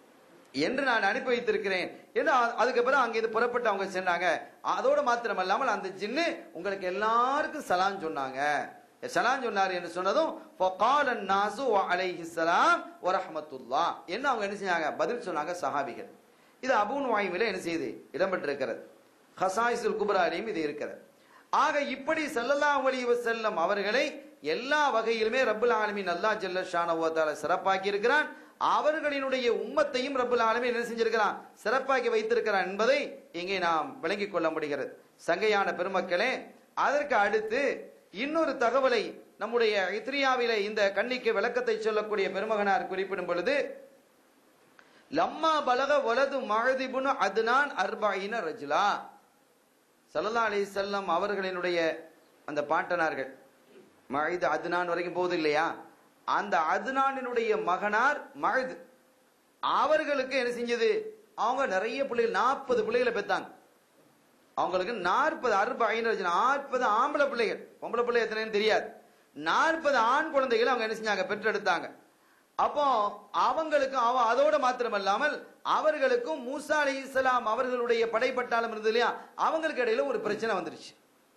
என்று நான் அனுப்பி வைத்திருக்கிறேன் என்று அதுக்கு பிறகு அங்கே புறப்பட்டு அவங்க சென்றாங்க. அதோடு மாத்திரமல்லாமல் அந்த ஜின்னு உங்களுக்கு எல்லாருக்கும் சலாம் சொன்னாங்க. சலாம் சொன்னார் என்று சொன்னதும் ஃபகாலன் நாசு வஅலைஹிஸ்ஸலாம் வரஹ்மத்துல்லாஹ் என்ன அவங்க என்ன செஞ்சாங்க, பதில் சொன்னாங்க சஹாபிகள். இது அபூ நுவைமிலே என்ன செய்து இடம்பெற்றிருக்கிறது. ஹசாயிசுல் குப்ராலையும் இது இருக்கிறது. ஆக இப்படி ஸல்லல்லாஹு அலைஹி வஸல்லம் அவர்களை எல்லா வகையிலுமே ரப்புல் ஆலமீன் அல்லாஹ் ஜல்ல ஷானஹு வ தஆலா சிறப்பாக்கி இருக்கிறான். அவர்களினுடைய உம்மத்தையும் ரப்புல் ஆலமீன் என்ன செஞ்சிருக்கிறான், சிறப்பாக்கி வைத்திருக்கிறான் என்பதை இங்கே நாம் விளங்கிக் கொள்ள முடிகிறது. சங்கையான பெருமக்களே, அதற்கு அடுத்து இன்னொரு தகவலை நம்முடைய இத்ரியாவிலே இந்த கண்ணிக்கு விளக்கத்தை சொல்லக்கூடிய பெருமகனார் குறிப்பிடும் பொழுது, லம்மா பலக வலது மஅதிபுன் அத்னான் அர்பஈன ரஜுலா, ஸல்லல்லாஹு அலைஹி வஸல்லம் அவர்களினுடைய அந்த பாட்டனார்கள் மஅது அத்னான் வரைக்கும் போகுது இல்லையா, அந்த அத்னானினுடைய மகனார் மஅது, அவர்களுக்கு என்ன செஞ்சது, அவங்க நிறைய பிள்ளைகள் 40 பிள்ளைகளை பெற்றாங்க. அவங்களுக்கு 40 40 ஆம்பளை பிள்ளைகள், பொம்பளை பிள்ளை எத்தனைன்னு தெரியாது, 40 ஆண் குழந்தைகளை அவங்க என்ன செஞ்சாங்க, பெற்றெடுத்தாங்க. அப்போ அவங்களுக்கு அதோட மாத்திரமல்லாமல் அவர்களுக்கும் மூசா அலைஹிஸ்ஸலாம் அவர்களுடைய படைப்பட்டாளம் இருந்தது இல்லையா, அவங்களுக்கு இடையில ஒரு பிரச்சனை வந்துருச்சு.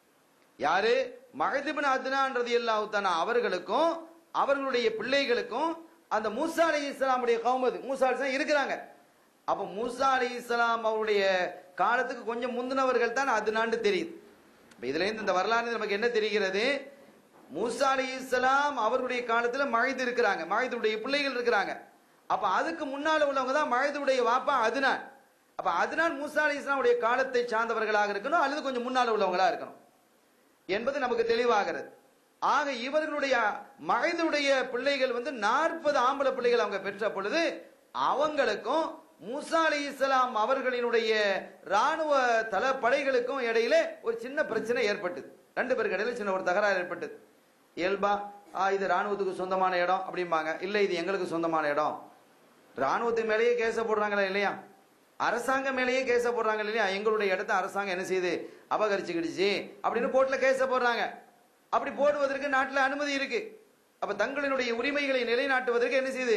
யாரு, மஅது இப்னு அத்னான் ரலியல்லாஹு தஆலா அவர்களுக்கும் அவர்களுடைய பிள்ளைகளுக்கும் அந்த மூசா அலைஹிஸ்ஸலாமுடைய கௌமது மூசா அலைஹிஸ்ஸலாம் இருக்கிறாங்க. அப்ப மூசா அலைஹிஸ்ஸலாம் அவருடைய காலத்துக்கு கொஞ்சம் முந்தினவர்கள் தான் அத்னான்னு தெரியுது. இதுல இருந்து இந்த வரலாறு நமக்கு என்ன தெரிகிறது, மூசா அலைஹிஸ்ஸலாம் அவருடைய காலத்துல மஅது இருக்கிறாங்க, மஅதுடைய பிள்ளைகள் இருக்கிறாங்க. அப்ப அதுக்கு முன்னால உள்ளவங்க தான் மஅதுடைய வாப்பா அத்னான். அப்ப அத்னான் மூசா அலைஹிஸ்ஸலாமுடைய காலத்தை சார்ந்தவர்களாக இருக்கணும் அல்லது கொஞ்சம் முன்னால உள்ளவங்களா இருக்கணும் என்பது நமக்கு தெளிவாகிறது. ஆக இவர்களுடைய மஅதுடைய பிள்ளைகள் 40 ஆம்பளை பிள்ளைகள் அவங்க பெற்ற பொழுது அவங்களுக்கும் மூசா அலைஹிஸ்ஸலாம் அவர்களினுடைய ராணுவ தளபடைகளுக்கும் இடையில ஒரு சின்ன பிரச்சனை ஏற்பட்டது. 2 பேருக்கு இடையில சின்ன ஒரு தகராறு ஏற்பட்டது. இயல்பா இது ராணுவத்துக்கு சொந்தமான இடம் அப்படிம்பாங்க, இல்ல இது எங்களுக்கு சொந்தமான இடம். ராணுவத்துக்கு மேலேயே கேச போடுறாங்களா இல்லையா, அரசாங்கம் மேலேயே கேச போடுறாங்க இல்லையா, எங்களுடைய இடத்த அரசாங்கம் என்ன செய்யுது, அபகரிச்சுக்கிடுச்சு அப்படின்னு கோர்ட்ல கேச போடுறாங்க. அப்படி போடுவதற்கு நாட்டில் அனுமதி இருக்கு. அப்ப தங்களினுடைய உரிமைகளை நிலைநாட்டுவதற்கு என்ன செய்யுது,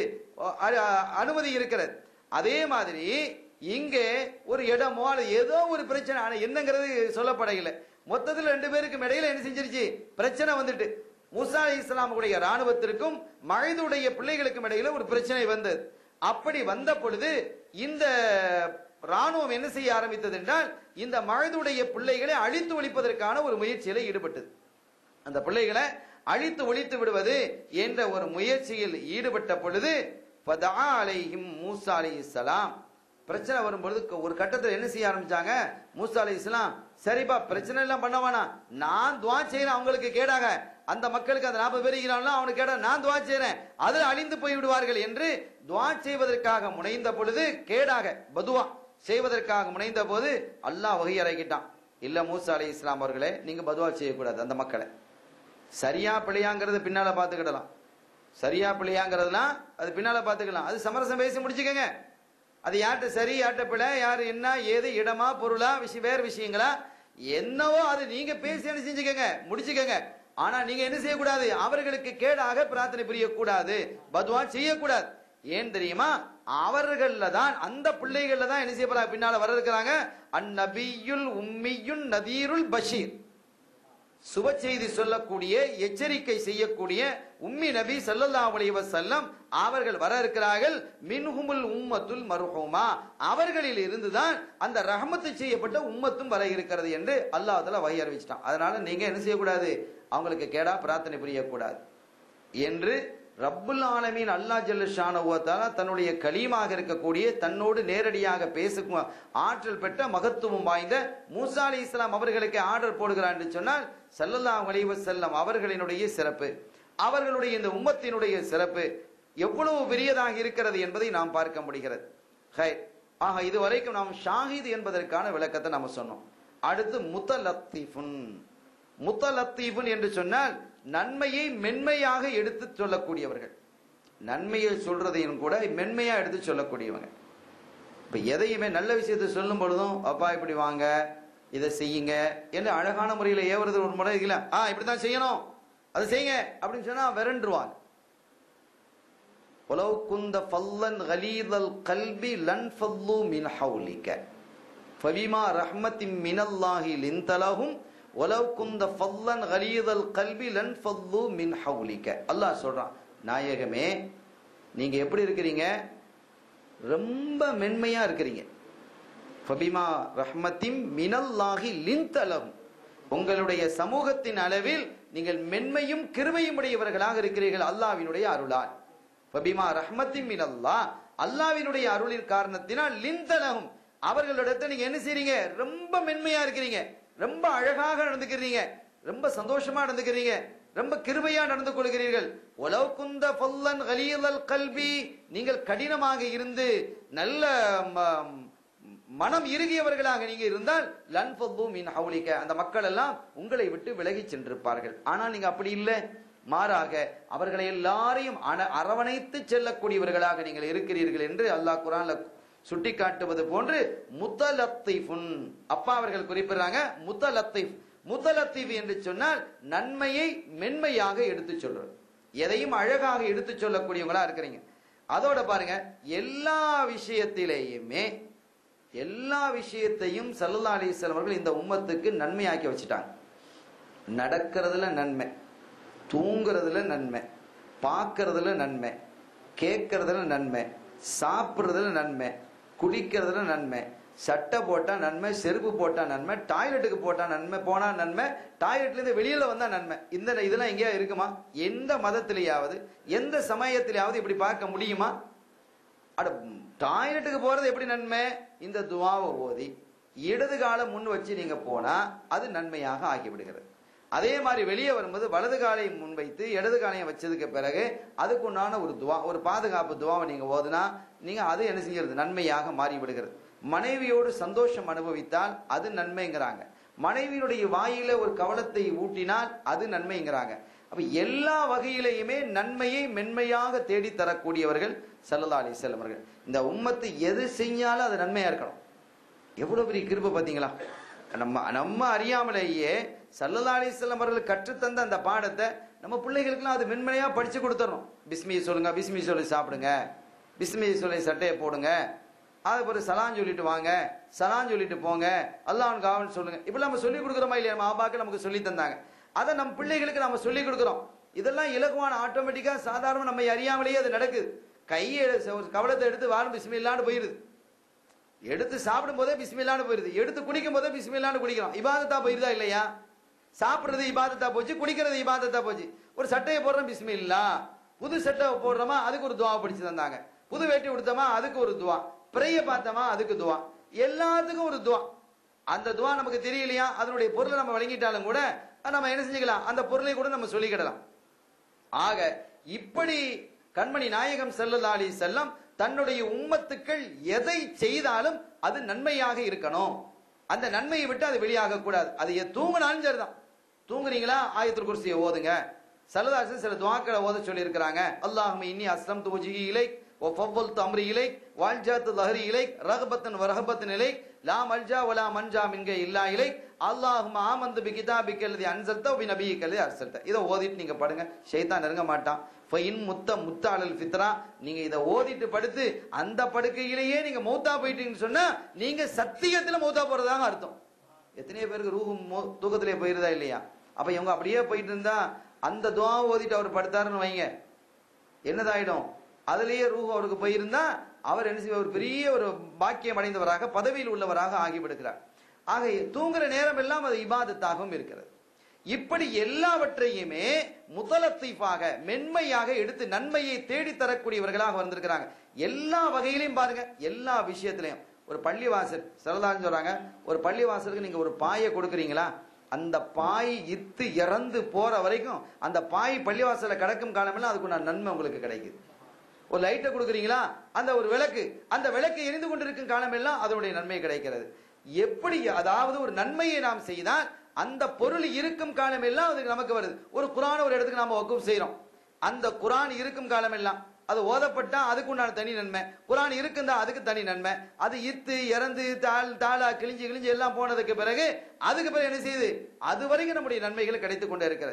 அனுமதி இருக்கிறது. அதே மாதிரி இங்கே ஒரு இடமோ அல்லது ஏதோ ஒரு பிரச்சனை, ஆனா என்னங்கிறது சொல்லப்படவில்லை. மொத்தத்தில் 2 பேருக்கும் இடையில என்ன செஞ்சிருச்சு, பிரச்சனை வந்துட்டு. மூசா அலைஹிஸ்ஸலாமுடைய ராணுவத்திற்கும் மஅதுடைய பிள்ளைகளுக்கும் இடையில ஒரு பிரச்சனை வந்தது. அப்படி வந்த பொழுது இந்த ராணுவம் என்ன செய்ய ஆரம்பித்தது என்றால், இந்த மஅதுடைய பிள்ளைகளை அழித்து ஒழிப்பதற்கான ஒரு முயற்சியில ஈடுபட்டது. அந்த பிள்ளைகளை அழித்து ஒழித்து விடுவது என்ற ஒரு முயற்சியில் ஈடுபட்ட பொழுது ஃபதஆ அலைஹிம் மூசா அலைஹிஸ்ஸலாம், பிரச்சனை வரும்பொழுது ஒரு கட்டத்தில் என்ன செய்ய ஆரம்பிச்சாங்க, மூசா அலைஹிஸ்ஸலாம் சரிப்பா பிரச்சனை எல்லாம் பண்ண வேணாம், நான் துஆ செய்யறேன் அவங்களுக்கு கேடாக, அந்த மக்களுக்கு அந்த 40 பேர் இருக்கிறாங்களோ அவனுக்கு கேடாக நான் துஆ செய்யறேன், அது அழிந்து போய் விடுவார்கள் என்று துஆ செய்வதற்காக முனைந்த பொழுது, கேடாக பதுவா செய்வதற்காக முனைந்த போது அல்லாஹ் வஹி இறக்கிட்டான், இல்ல மூசா அலைஹிஸ்ஸலாம் அவர்களே நீங்க பதுவா செய்யக்கூடாது, அந்த மக்களை சரியா பிள்ளையாங்கிறது பின்னால பாத்துக்கிடலாம், சரியா பிள்ளையாங்கிறதுலாம் அது பின்னால பாத்துக்கலாம், அது சமரசம் பேசி முடிச்சுக்கங்க. அது யார்கிட்ட சரி யார்கிட்ட பிள்ளை, யாரு என்ன ஏது இடமா பொருளா வேறு விஷயங்களா என்னவோ அது நீங்க பேசி என்ன செஞ்சுக்கங்க முடிச்சுக்கங்க. ஆனா நீங்க என்ன செய்யக்கூடாது, அவர்களுக்கு கேடாக பிரார்த்தனை புரியக்கூடாது, பதுவா செய்யக்கூடாது. ஏன் தெரியுமா, அவர்கள்ல தான் அந்த பிள்ளைகள்ல தான் என்ன செய்ய போறாங்க, பின்னால வர இருக்கிறாங்க அந்நபியுல் உம்மியுன் நதீருல் பஷீர், சுப செய்தி சொல்லக்கூடிய எச்சரிக்கை செய்யக்கூடிய உம்மி நபி ஸல்லல்லாஹு அலைஹி வஸல்லம் அவர்கள் வர இருக்கிறார்கள். மின்ஹுமுல் உம்மத்துல் மர்ஹூமா, அவர்களில் இருந்துதான் அந்த ரஹமத்து செய்யப்பட்ட உம்மத்தும் வர இருக்கிறது என்று அல்லாஹ் தஆலா வஹி அறிவிச்சிட்டான். அதனால நீங்க என்ன செய்யக்கூடாது, அவங்களுக்கு கேடா பிரார்த்தனை புரியக்கூடாது என்று ரப்புல் ஆலமீன் அல்லாஹ் ஜல்ல ஷானஹு வ தஆலா தன்னுடைய கலீமாக இருக்கக்கூடிய தன்னோடு நேரடியாக பேசும் ஆற்றல் பெற்ற மகத்துவம் வாய்ந்த மூசா அலைஹிஸ்ஸலாம் அவர்களுக்கு ஆர்டர் போடுகிறார் என்று சொன்னால், ஸல்லல்லாஹு அலைஹி வஸல்லம் அவர்களினுடைய சிறப்பு, அவர்களுடைய இந்த உம்மத்தினுடைய சிறப்பு எவ்வளவு பெரியதாக இருக்கிறது என்பதை நாம் பார்க்க முடிகிறது. ஆக இதுவரைக்கும் நாம் ஷாஹித் என்பதற்கான விளக்கத்தை நாம் சொன்னோம். அடுத்து முத்தலத்தீஃபுன், முத்தலத்தீஃபுன் என்று சொன்னால் நன்மையை மென்மையாக எடுத்து சொல்லக்கூடியவர்கள், நன்மையை சொல்றதையும் கூட மென்மையா எடுத்து சொல்லக்கூடியவங்க. இப்ப எதையுமே நல்ல விஷயத்தை சொல்லும் பொழுதும் அப்பா இப்படி வாங்க இதை செய்யுங்க என்று அழகான முறையில் ஏவுறது ஒரு முறை இல்ல, இப்படித்தான் செய்யணும் அதை செய்யுங்க அப்படின்னு சொன்னா விரண்டுருவாங்க. வலவ் குந்த ஃபல்லன் கலீதல் கல்பி லன்ஃபல்லு மின் ஹவுலிக ஃபபிமா ரஹ்மத்தின் மினல்லாஹி லின்தலஹும் வலவ் குந்த ஃபல்லன் கலீதல் கல்பி லன்ஃபல்லு மின் ஹவுலிக. அல்லாஹ் சொல்றான், நாயகமே நீங்க எப்படி இருக்கிறீங்க? ரொம்ப மென்மையா இருக்கிறீங்க. ஃபபிமா ரஹ்மத்தின் மினல்லாஹி லின்தலஹும், உங்களுடைய சமூகத்தின் அளவில் நீங்கள் மென்மையும் கிருபையும் உடையவர்களாக இருக்கிறீர்கள் அல்லாஹ்வினுடைய அருளால். ஃபபிமா ரஹ்மத்தின் மினல்லாஹ், அல்லாஹ்வினுடைய அருளின் காரணத்தினால் லின்தலஹும், அவர்களிடத்தில் நீங்க என்ன செய்றீங்க? ரொம்ப மென்மையா இருக்கிறீங்க, ரொம்ப அழகாக நடந்துக்கிறீங்க, ரொம்ப சந்தோஷமா நடந்துக்கிறீங்க, ரொம்ப கிருபையா நடந்து கொள்கிறீர்கள். வலவ் குந்த ஃபல்லன் கலீதல் கல்பி, நீங்கள் கடினமாக இருந்து நல்ல மனம் இறுகியவர்களாக நீங்க இருந்தால் லன்ஃபல்லு மின் ஹவுலிக, அந்த மக்கள் எல்லாம் உங்களை விட்டு விலகி சென்றிருப்பார்கள். ஆனால் நீங்க அப்படி இல்லை, மாறாக அவர்களை எல்லாரையும் அரவணைத்து செல்லக்கூடியவர்களாக நீங்கள் இருக்கிறீர்கள் என்று அல்லாஹ் குர்ஆன்ல சுட்டி காட்டுவது போன்று முத்தலத்தீஃபுன், அப்பா அவர்கள் குறிப்பிடுறாங்க. முத்தலத்தீஃப், முத்தலத்தீஃப் என்று சொன்னால் நன்மையை மென்மையாக எடுத்து சொல்றது, எதையும் அழகாக எடுத்து சொல்லக்கூடியவங்களா இருக்கிறீங்க. அதோட பாருங்க, எல்லா விஷயத்திலேயுமே எல்லா விஷயத்தையும் ஸல்லல்லாஹு அலைஹி வஸல்லம் அவர்கள் இந்த உம்மத்துக்கு நன்மையாக்கி வச்சுட்டாங்க. நடக்கிறதுல நன்மை, தூங்குறதுல நன்மை, பார்க்கறதுல நன்மை, கேட்கறதுல நன்மை, சாப்பிட்றதுல நன்மை, குடிக்கிறதுல நன்மை, சட்டை போட்டா நன்மை, செருப்பு போட்டா நன்மை, டாய்லெட்டுக்கு போட்டா நன்மை, போனா நன்மை, டாய்லெட்ல இருந்து வெளியில வந்தா நன்மை. இதெல்லாம் எங்கேயா இருக்குமா? எந்த மதத்திலேயாவது எந்த சமயத்திலேயாவது இப்படி பார்க்க முடியுமா? அட, டாய்லெட்டுக்கு போறது எப்படி நன்மை? இந்த துஆவை ஓதி இடது காலை முன் வச்சு நீங்க போனா அது நன்மையாக ஆகிவிடுகிறது. அதே மாதிரி வெளியே வரும்போது வலது காலை முன்வைத்து இடது காலையும் வச்சதுக்கு பிறகு அதுக்குண்டான ஒரு துவா, ஒரு பாதுகாப்பு துவாவை நீங்க ஓதுனா நீங்க அது என்ன செய்யறது? நன்மையாக மாறிவிடுகிறது. மனைவியோடு சந்தோஷம் அனுபவித்தால் அது நன்மைங்கிறாங்க. மனைவியினுடைய வாயில ஒரு கவலத்தை ஊட்டினால் அது நன்மைங்கிறாங்க. அப்ப எல்லா வகையிலையுமே நன்மையை மென்மையாக தேடி தரக்கூடியவர்கள் ஸல்லல்லாஹு அலைஹி வஸல்லம் அவர்கள். இந்த உம்மத்து எது செஞ்சாலும் அது நன்மையா இருக்கணும். எவ்வளவு பெரிய கிருபை பாத்தீங்களா? நம்ம அறியாமலேயே ஸல்லல்லாஹு அலைஹி வஸல்லம் அவர்கள் கற்றுத்தந்த அந்த பாடத்தை நம்ம பிள்ளைகளுக்குலாம் அது மென்மையா படிச்சு கொடுத்துறோம். பிஸ்மி சொல்லுங்க, பிஸ்மி சொல்லி சாப்பிடுங்க, பிஸ்மி சொல்லி சட்டையை போடுங்க, அது ஒரு சலான் சொல்லிட்டு வாங்க, சலான் சொல்லிட்டு போங்க, அல்லாஹ்வின் காவல் சொல்லுங்க. இப்பெல்லாம் நம்ம சொல்லி கொடுக்குறோமா இல்லையா? நம்ம ஆபாக்கள் நமக்கு சொல்லி தந்தாங்க, அதை நம்ம பிள்ளைகளுக்கு நம்ம சொல்லி கொடுக்குறோம். இதெல்லாம் இலகுவான ஆட்டோமேட்டிக்கா சாதாரண நம்ம அறியாமலேயே அது நடக்குது. கையை ஒரு கவலத்தை எடுத்து வாரும் பிஸ்மில்லான்னு போயிருது, எடுத்து சாப்பிடும் போதே பிஸ்மில்லான்னு போயிருது, எடுத்து குடிக்கும் போதே பிஸ்மில்லான்னு குடிக்கிறோம். இபாதத்தா போயிருதா இல்லையா? சாப்பிடுறது இபாதத்தா போச்சு, குடிக்கிறது இபாதத்தா போச்சு. ஒரு சட்டையை போடுறோம் பிஸ்மில்லா, புது சட்டை போடுறோமா அதுக்கு ஒரு துவா படிச்சு தந்தாங்க, புது வேட்டி கொடுத்தோமா அதுக்கு ஒரு துவா, பிறைய பார்த்தோமா அதுக்கு துவா, எல்லாத்துக்கும் ஒரு துவா. அந்த துவா நமக்கு தெரியலையா, அதனுடைய பொருளை நம்ம வழங்கிட்டாலும் கூட நம்ம என்ன செஞ்சுக்கலாம், அந்த பொருளை கூட நம்ம சொல்லிக்கிடலாம். ஆக இப்படி கண்மணி நாயகம் ஸல்லல்லாஹு அலைஹி வஸல்லம் தன்னுடைய உம்மத்துக்கள் எதை செய்தாலும் அது நன்மையாக இருக்கணும். அந்த நன்மையை விட்டு அது வெளியாக கூடாது. அது தூங்கினாலும் சரிதான். தூங்குறீங்களா, ஆயத்துல் குர்சியை ஓதுங்க. ஸல்லல்லாஹு அலைஹி வஸல்லம் சில துஆக்களை ஓத சொல்லி இருக்கிறாங்க. அல்லாஹும்ம இன்னி அஸ்லம்து வஜ்ஹி இலைக் வ ஃபவ்வல்து அம்ரி இலைக் வல்ஜஅத்து ظهري இலைக் ரஹபத்தன் வ ரஹபத்தன் இலைக் லா மல்ஜா வலா மன்ஜா மின்க இல்லா இலைக் அல்லாஹும்ம ஆமன்து பிகிதாபிக அல்லதி அன்ஸல்த வ பிநபியிக அல்லதி அர்ஸல்த. இதை ஓதிட்டு நீங்க படுங்க, ஷைத்தான் நெருங்க மாட்டான். ஃபைன் முத்த அலல் ஃபித்ரா, நீங்க இதை ஓதிட்டு படுத்து அந்த படுக்கையிலேயே நீங்க மௌத்தா போயிட்டீங்கன்னு சொன்னா நீங்க சத்தியத்துல மௌத்தா போறதாக அர்த்தம். எத்தனையோ பேருக்கு ரூஹு தூக்கத்திலே போயிருதா இல்லையா? அப்ப இவங்க அப்படியே போயிட்டு இருந்தா அந்த துஆ ஓதிட்டு அவர் படுத்தாருன்னு வைங்க, என்னதாயிடும்? அதுலயே ரூஹு அவருக்கு போயிருந்தா அவர் என்ன செய்வார்? ஒரு பெரிய ஒரு பாக்கியம் அடைந்தவராக, பதவியில் உள்ளவராக ஆகிவிடுகிறார். ஆக தூங்குற நேரம் எல்லாம் அது இபாதத்தாகவும் இருக்கிறது. இப்படி எல்லாவற்றையுமே முதலத்தீஃபாக மென்மையாக எடுத்து நன்மையை தேடி தரக்கூடியவர்களாக வந்திருக்கிறாங்க. எல்லா வகையிலையும் பாருங்க, எல்லா விஷயத்திலையும். ஒரு பள்ளிவாசல் ஸல்லல்லாஹு சொல்றாங்க, ஒரு பள்ளிவாசலுக்கு நீங்க ஒரு பாயை கொடுக்குறீங்களா, அந்த பாய் இத்து இறந்து போற வரைக்கும் அந்த பாய் பள்ளிவாசல கடக்கும் காலமெல்லாம் அதுக்கு நான் நன்மை உங்களுக்கு கிடைக்குது. ஒரு லைட்டை கொடுக்குறீங்களா, அந்த ஒரு விளக்கு, அந்த விளக்கு எரிந்து கொண்டிருக்கும் காலமெல்லாம் அதனுடைய நன்மை கிடைக்கிறது. எப்படி, அதாவது ஒரு நன்மையை நாம் செய்தால் அந்த பொருள் இருக்கும் காலம் எல்லாம் அதுக்கு நமக்கு வருது. ஒரு குர்ஆன் ஒரு இடத்துக்கு நாம வக்ஃப் செய்றோம், அந்த குர்ஆன் இருக்கும் காலம் எல்லாம் அது ஓதப்பட்டா அதுக்கு உண்டான தனி நன்மை, குர்ஆன் இருக்குந்தா அதுக்கு தனி நன்மை. அது இத்து இறந்து தாளா கிழிஞ்சு எல்லாம் போனதுக்கு பிறகு அதுக்கு பிறகு என்ன செய்யுது, அது வரைக்கும் நம்முடைய நன்மைகள் கிடைத்துக் கொண்டே இருக்கிறது.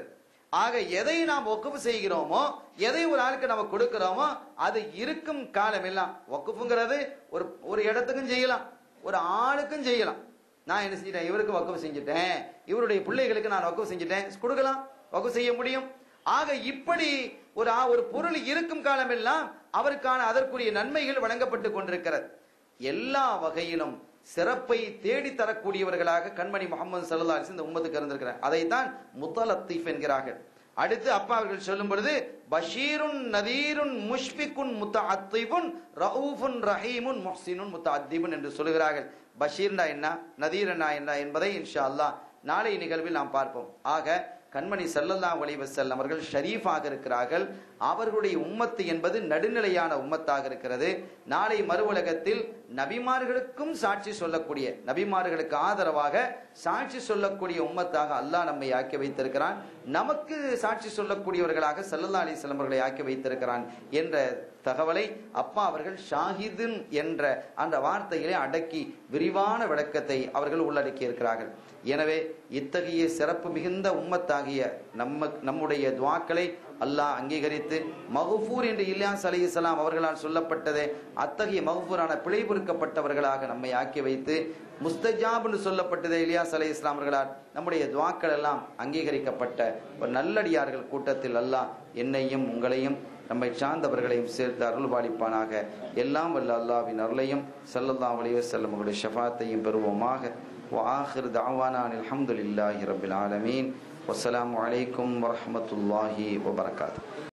ஆக எதை நாம் வக்குஃப் செய்கிறோமோ, எதை ஒரு ஆளுக்கு நம்ம கொடுக்கிறோமோ, அது இருக்கும் காலம் எல்லாம். வக்குஃப்ங்கிறது ஒரு இடத்துக்கும் செய்யலாம், ஒரு ஆளுக்கும் செய்யலாம். நான் என்ன செஞ்சிட்டேன், இவருக்கு வக்குஃப் செஞ்சுட்டேன், இவருடைய பிள்ளைகளுக்கு நான் வக்குஃப் செஞ்சுட்டேன், கொடுக்கலாம், வக்குஃப் செய்ய முடியும். ஆக இப்படி ஒரு பொருள் இருக்கும் காலம் எல்லாம் அவருக்கான அதற்குரிய நன்மைகள் வழங்கப்பட்டு கொண்டிருக்கிறது. எல்லா வகையிலும் சிறப்பை தேடி தரக்கூடியவர்களாக கண்மணி முஹம்மது ஸல்லல்லாஹு அலைஹி வஸல்லம் இந்த உம்மத்துக்கு இருந்திருக்கிறார். அதைத்தான் முத்தலத்தீஃப் என்கிறார்கள். அடுத்து அப்பா அவர்கள் சொல்லும் பொழுது பஷீருன் நதீருன் முஷ்பிகுன் முத்தஅத்திபுன் ரഊஃபுன் ரஹீமுன் முஹ்சினுன் முத்தஅத்திபுன் என்று சொல்கிறார்கள். பஷீர்னா என்ன, நதீர்னா என்ன என்பதை இன்ஷா அல்லாஹ் நாளை நிகழ்வில் நாம் பார்ப்போம். ஆக கண்மணி ஸல்லல்லாஹு அலைஹி வஸல்லம் அவர்கள் ஷரீஃபாக இருக்கிறார்கள். அவர்களுடைய உம்மத்து என்பது நடுநிலையான உம்மத்தாக இருக்கிறது. நாளை மறுவுலகத்தில் நபிமார்களுக்கும் சாட்சி சொல்லக்கூடிய, நபிமார்களுக்கு ஆதரவாக சாட்சி சொல்லக்கூடிய உம்மத்தாக அல்லாஹ் நம்மை ஆக்கி வைத்திருக்கிறான். நமக்கு சாட்சி சொல்லக்கூடியவர்களாக ஸல்லல்லாஹு அலைஹி வஸல்லம் அவர்களை ஆக்கி வைத்திருக்கிறான் என்ற தகவலை அப்பா அவர்கள் ஷாஹிதுன் என்ற அந்த வார்த்தையிலே அடக்கி விரிவான விளக்கத்தை அவர்கள் உள்ளடக்கி இருக்கிறார்கள். எனவே இத்தகைய சிறப்பு மிகுந்த உம்மத்தாகிய நம்முடைய துஆக்களை அல்லாஹ் அங்கீகரித்து மக்ஃபூர் என்று இல்யாஸ் அலைஹிஸ்ஸலாம் அவர்களால் சொல்லப்பட்டதே அத்தகைய மக்ஃபூரான பிழை பொறுக்கப்பட்டவர்களாக நம்மை ஆக்கி வைத்து, முஸ்தஜாப் என்று சொல்லப்பட்டதே இல்யாஸ் அலைஹிஸ்ஸலாம் அவர்களால் நம்முடைய துஆக்கள் எல்லாம் அங்கீகரிக்கப்பட்ட ஒரு நல்லடியார்கள் கூட்டத்தில் அல்லாஹ் என்னையும் உங்களையும் நம்மை சார்ந்தவர்களையும் சேர்த்து அருள் பாலிப்பானாக. எல்லாம் வல்ல அல்லாஹ்வின் அருளையும் ஸல்லல்லாஹு அலைஹி வஸல்லம் அவருடைய ஷஃபாத்தையும் பெறுவோமாக. وآخر دعوانا الحمد لله رب العالمين والسلام عليكم ورحمة الله وبركاته.